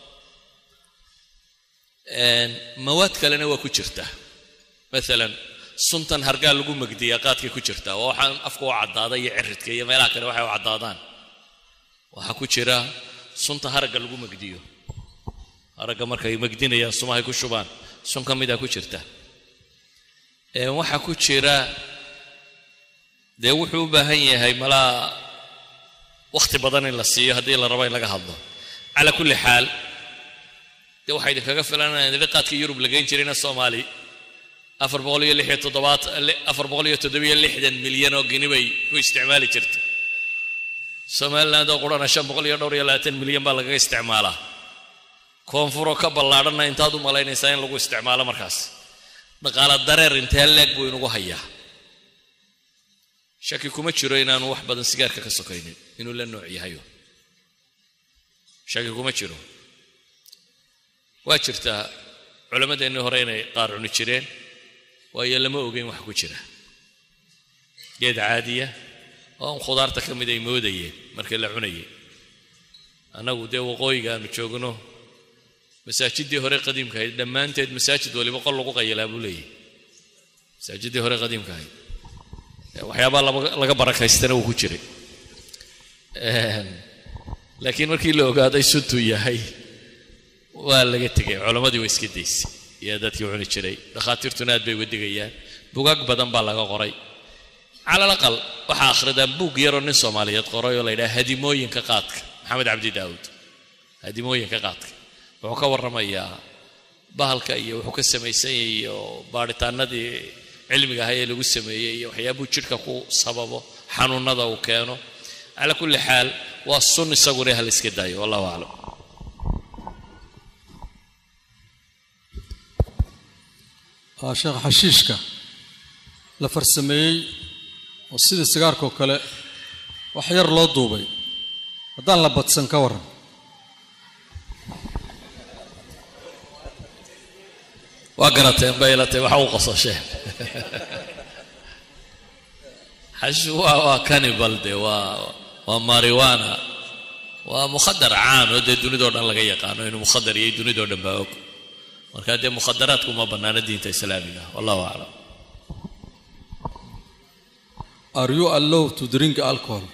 مواد kalena waa ku jirta mesela suntan hargaa lagu magdiya qaadka ku jirta waxaan afku cadaaday iyo ciridka iyo meelaha kale waxay u cadaadaan waxa ku jira sunta harga lagu magdiyo harga markay magdinayaan sumahay ku shubaan sun kamida ku jirta waxa ku jira de wuxuu u baahan yahay mala waqti badan in la siiyo hadii la rabo in laga hadlo ala kulli xaal de waxay kaga filanayaan qaadka Yurub laga jirina Soomaali 467 milyan oo gini bay ku isticmaali jirtay Soomaaliland oo qurana 520 milyan baa laga isticmaalaa koonfuro ka ballaadhana intaad u malaynaysaa in lagu isticmaalo markaas dhaqaale dareer intee leeg buu inagu hayaa shaki kuma jiro inaanu wax badan sigaarka ka sokaynin inuu la nooc yahay shaki kuma jiro waa jirta culimadeena hore inay qaar cuni jireen waayo lama ogeyn wax ku jira geed caadiya oo khudaarta kamid ay moodayeen markii la cunayay anagu de waqooyiga aanu joogno masaajidii hore qadiimka ahayd dhammaanteed masaajid waliba qol lagu qayilaa buu leeyahay masaajidii hore qadiimka ahayd waxyaaba laga barakaystana uu ku jiray laakiin markii la ogaaday suntu yahay waa laga tagay culimadii way iska deysay iyo dadkii cuni jiray dhaqaatiirtuna aad bay uga digayaan bugaag badan baa laga qoray على الأقل waxaa akhridaa buug yar oo nin Soomaaliyeed qoray oo la yiraahdo hadimooyinka qaadka Maxamed Cabdi Daawud hadimooyinka qaadka wuxuu ka warramayaa bahalka iyo wuxuu ka sameeyay iyo baaritaanadii cilmiga ah ee lagu sameeyay iyo waxyaabo jirka ku sababo xanuunada uu keeno ala kulli xaal waa sun isagu hal iska daayo wallahu a'lam sheekh xashiishka la farsameeyay oo sida sigaarka kale wax yar loo duubay haddaan la badsan ka waran waa garateen baylatay waxa uu qasasheen حشوة وكانيبال دي وماريوانا ومخدر عام ودي دوني دور الله يقانو إنه مخدر يي دوني دور باوك marka de mukhadaraadku ma banaana diinta islaamiga wallahu a'lam Are you allowed to drink alcohol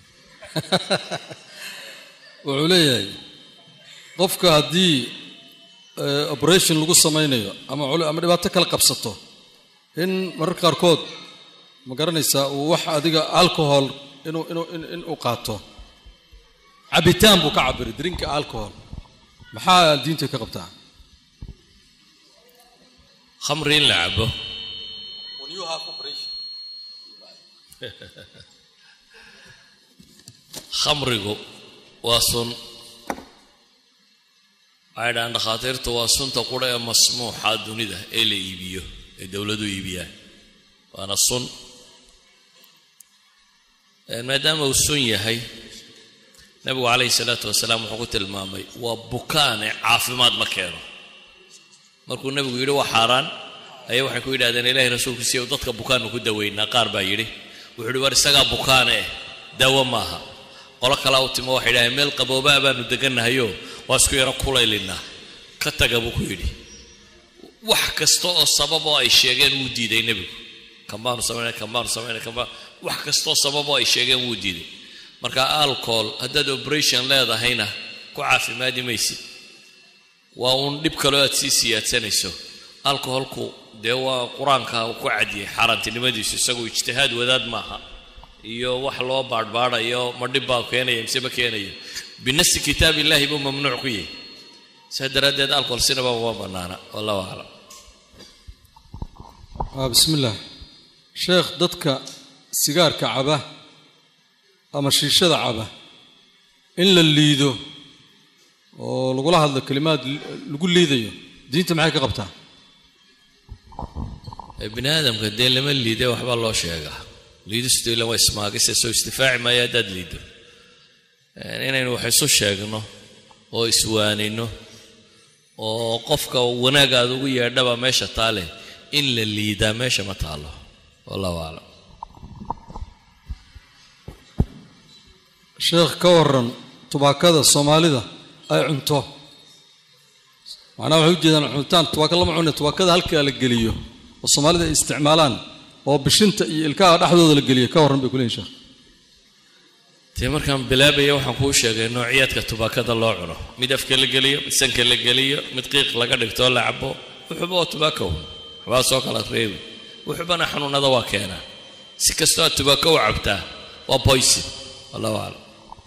wuxuleeyay qofka hadii operation lagu sameeyo ama dhibaato kala qabsato in mararka qaar kood ma garanaysaa wax adiga alcohol inuu qaato cabitaan buu ka cabir drink alcohol maxaa diinta ka qabtaa khamrin lacabo when you have operation khamrigu waa sun aydan dhaqaatiirtu waa sunta qura ee masmuuxa dunida ee la iibiyo ee dawladdu iibiyaan waana sun maadaama uu sun yahay nabigu calayhi salaatu wasalaam wuxuu ku tilmaamay waa bukaane caafimaad ma keeno markuu nabigu yiri waa xaraan ayay waxay ku yiraahdeen ilaahay rasuulkiisa oo dadka bukaan ku daweynaa qaar baa yiri wuxuu war isaga bukaane dawo maaha qolo kala u timo waxay yiraahdeen meel qabooba baanu deganahayo waa isku yara kulaylina ka taga buu ku yiri wax kasto oo sabab oo ay sheegeen uu diiday nabigu kamaan sameeyay wax kasto sabab oo ay sheegeen uu diiday marka alcohol hadda operation leedahayna ku caafimaad maysid waa un dib kale aad siyaadsanayso alcoholku de waa quraanka ku cadiyay xaaraantinimadiisu isagoo ijtihaad wadaad maaha iyo wax loo baadbaadayo ma dib baa keenaya mise ba keenaya binasi kitaab ilaahi buu mamnuuc ku yahay sadaradeed alcohol sinaba waa banaana wallahu a'lam bismillah sheekh dadka sigaarka caba ama shiishada caba in la liido oo lagu la hadlo kalimaad lagu liidayo diinta maxay ka qabtaa ibn aadamka de lama liiday waxba loo sheegaa liidistu ilaa way ismaagaysa soo istifaaci ma yaadad liido inaynu wax isu sheegno oo iswaanino oo qofka wanaagaad ugu yeedhaba meesha taale in la liidaa meesha ma taalo wallahu a'lam sheekh ka waran tubaakada Soomaalida ay cunto macnaha waxa u jeedaan cuntaan tubaaka lama cuno tubaakada halka la geliyo oo Soomaalida ay isticmaalaan oo bishinta iyo ilkaha dhaxdooda la geliyo ka waran bay ku leeyihiin tii markaan bilaabay waxaan ku sheegay noocyadka tubaakada loo cuno mid afka la geliyo mid sanka la geliyo mid qiiq laga dhigto la cabo wuxuu tubaako waa soo kala reeb wuxuu bana xanuunada waa keenaa si kastoo tubaako u cabtaa waa poison wallahu a'lam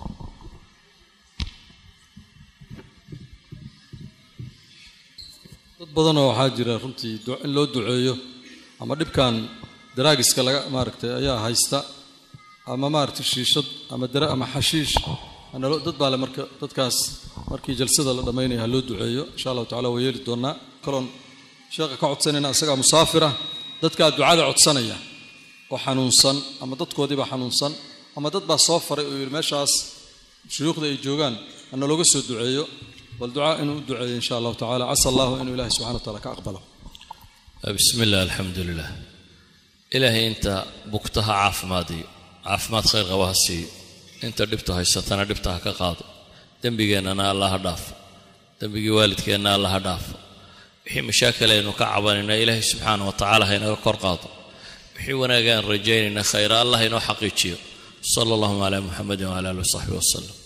badan oo waxa jira runtii in loo duceeyo ama dhibkan daraagiska laga maaragtay ayaa haysta ama maaragtay shiishad ama xashiish ana dad baa marka dadkaas markii jalsada la dhameeyay loo duceeyo insha Allah taala way yeeli doonaa kalon sheekha ka codsanayna asaga musaafira dadka ducada codsanaya oo xanuunsan ama dadkoodiiba xanuunsan ama dad baa soo faray oo yiri meeshaas shuyuukhda ay joogan ana looga soo duceeyo والدعاء إنه دعاء إن شاء الله تعالى عسى الله إنه إله سبحانه وتعالى كأقبله بسم الله الحمد لله إلهي أنت بكتها عافمات خير غواسي أنت دبتها الشيطان دبتها كقاضي دنبينا أنا الله داف دنبي والدك أنا الله داف وحي مشاكل إنه كعبنا إلهي سبحانه وتعالى هنا كرقاض وحي وناقان رجينا خير الله إنه حقيقي صلى الله على محمد وعلى آله وصحبه وسلم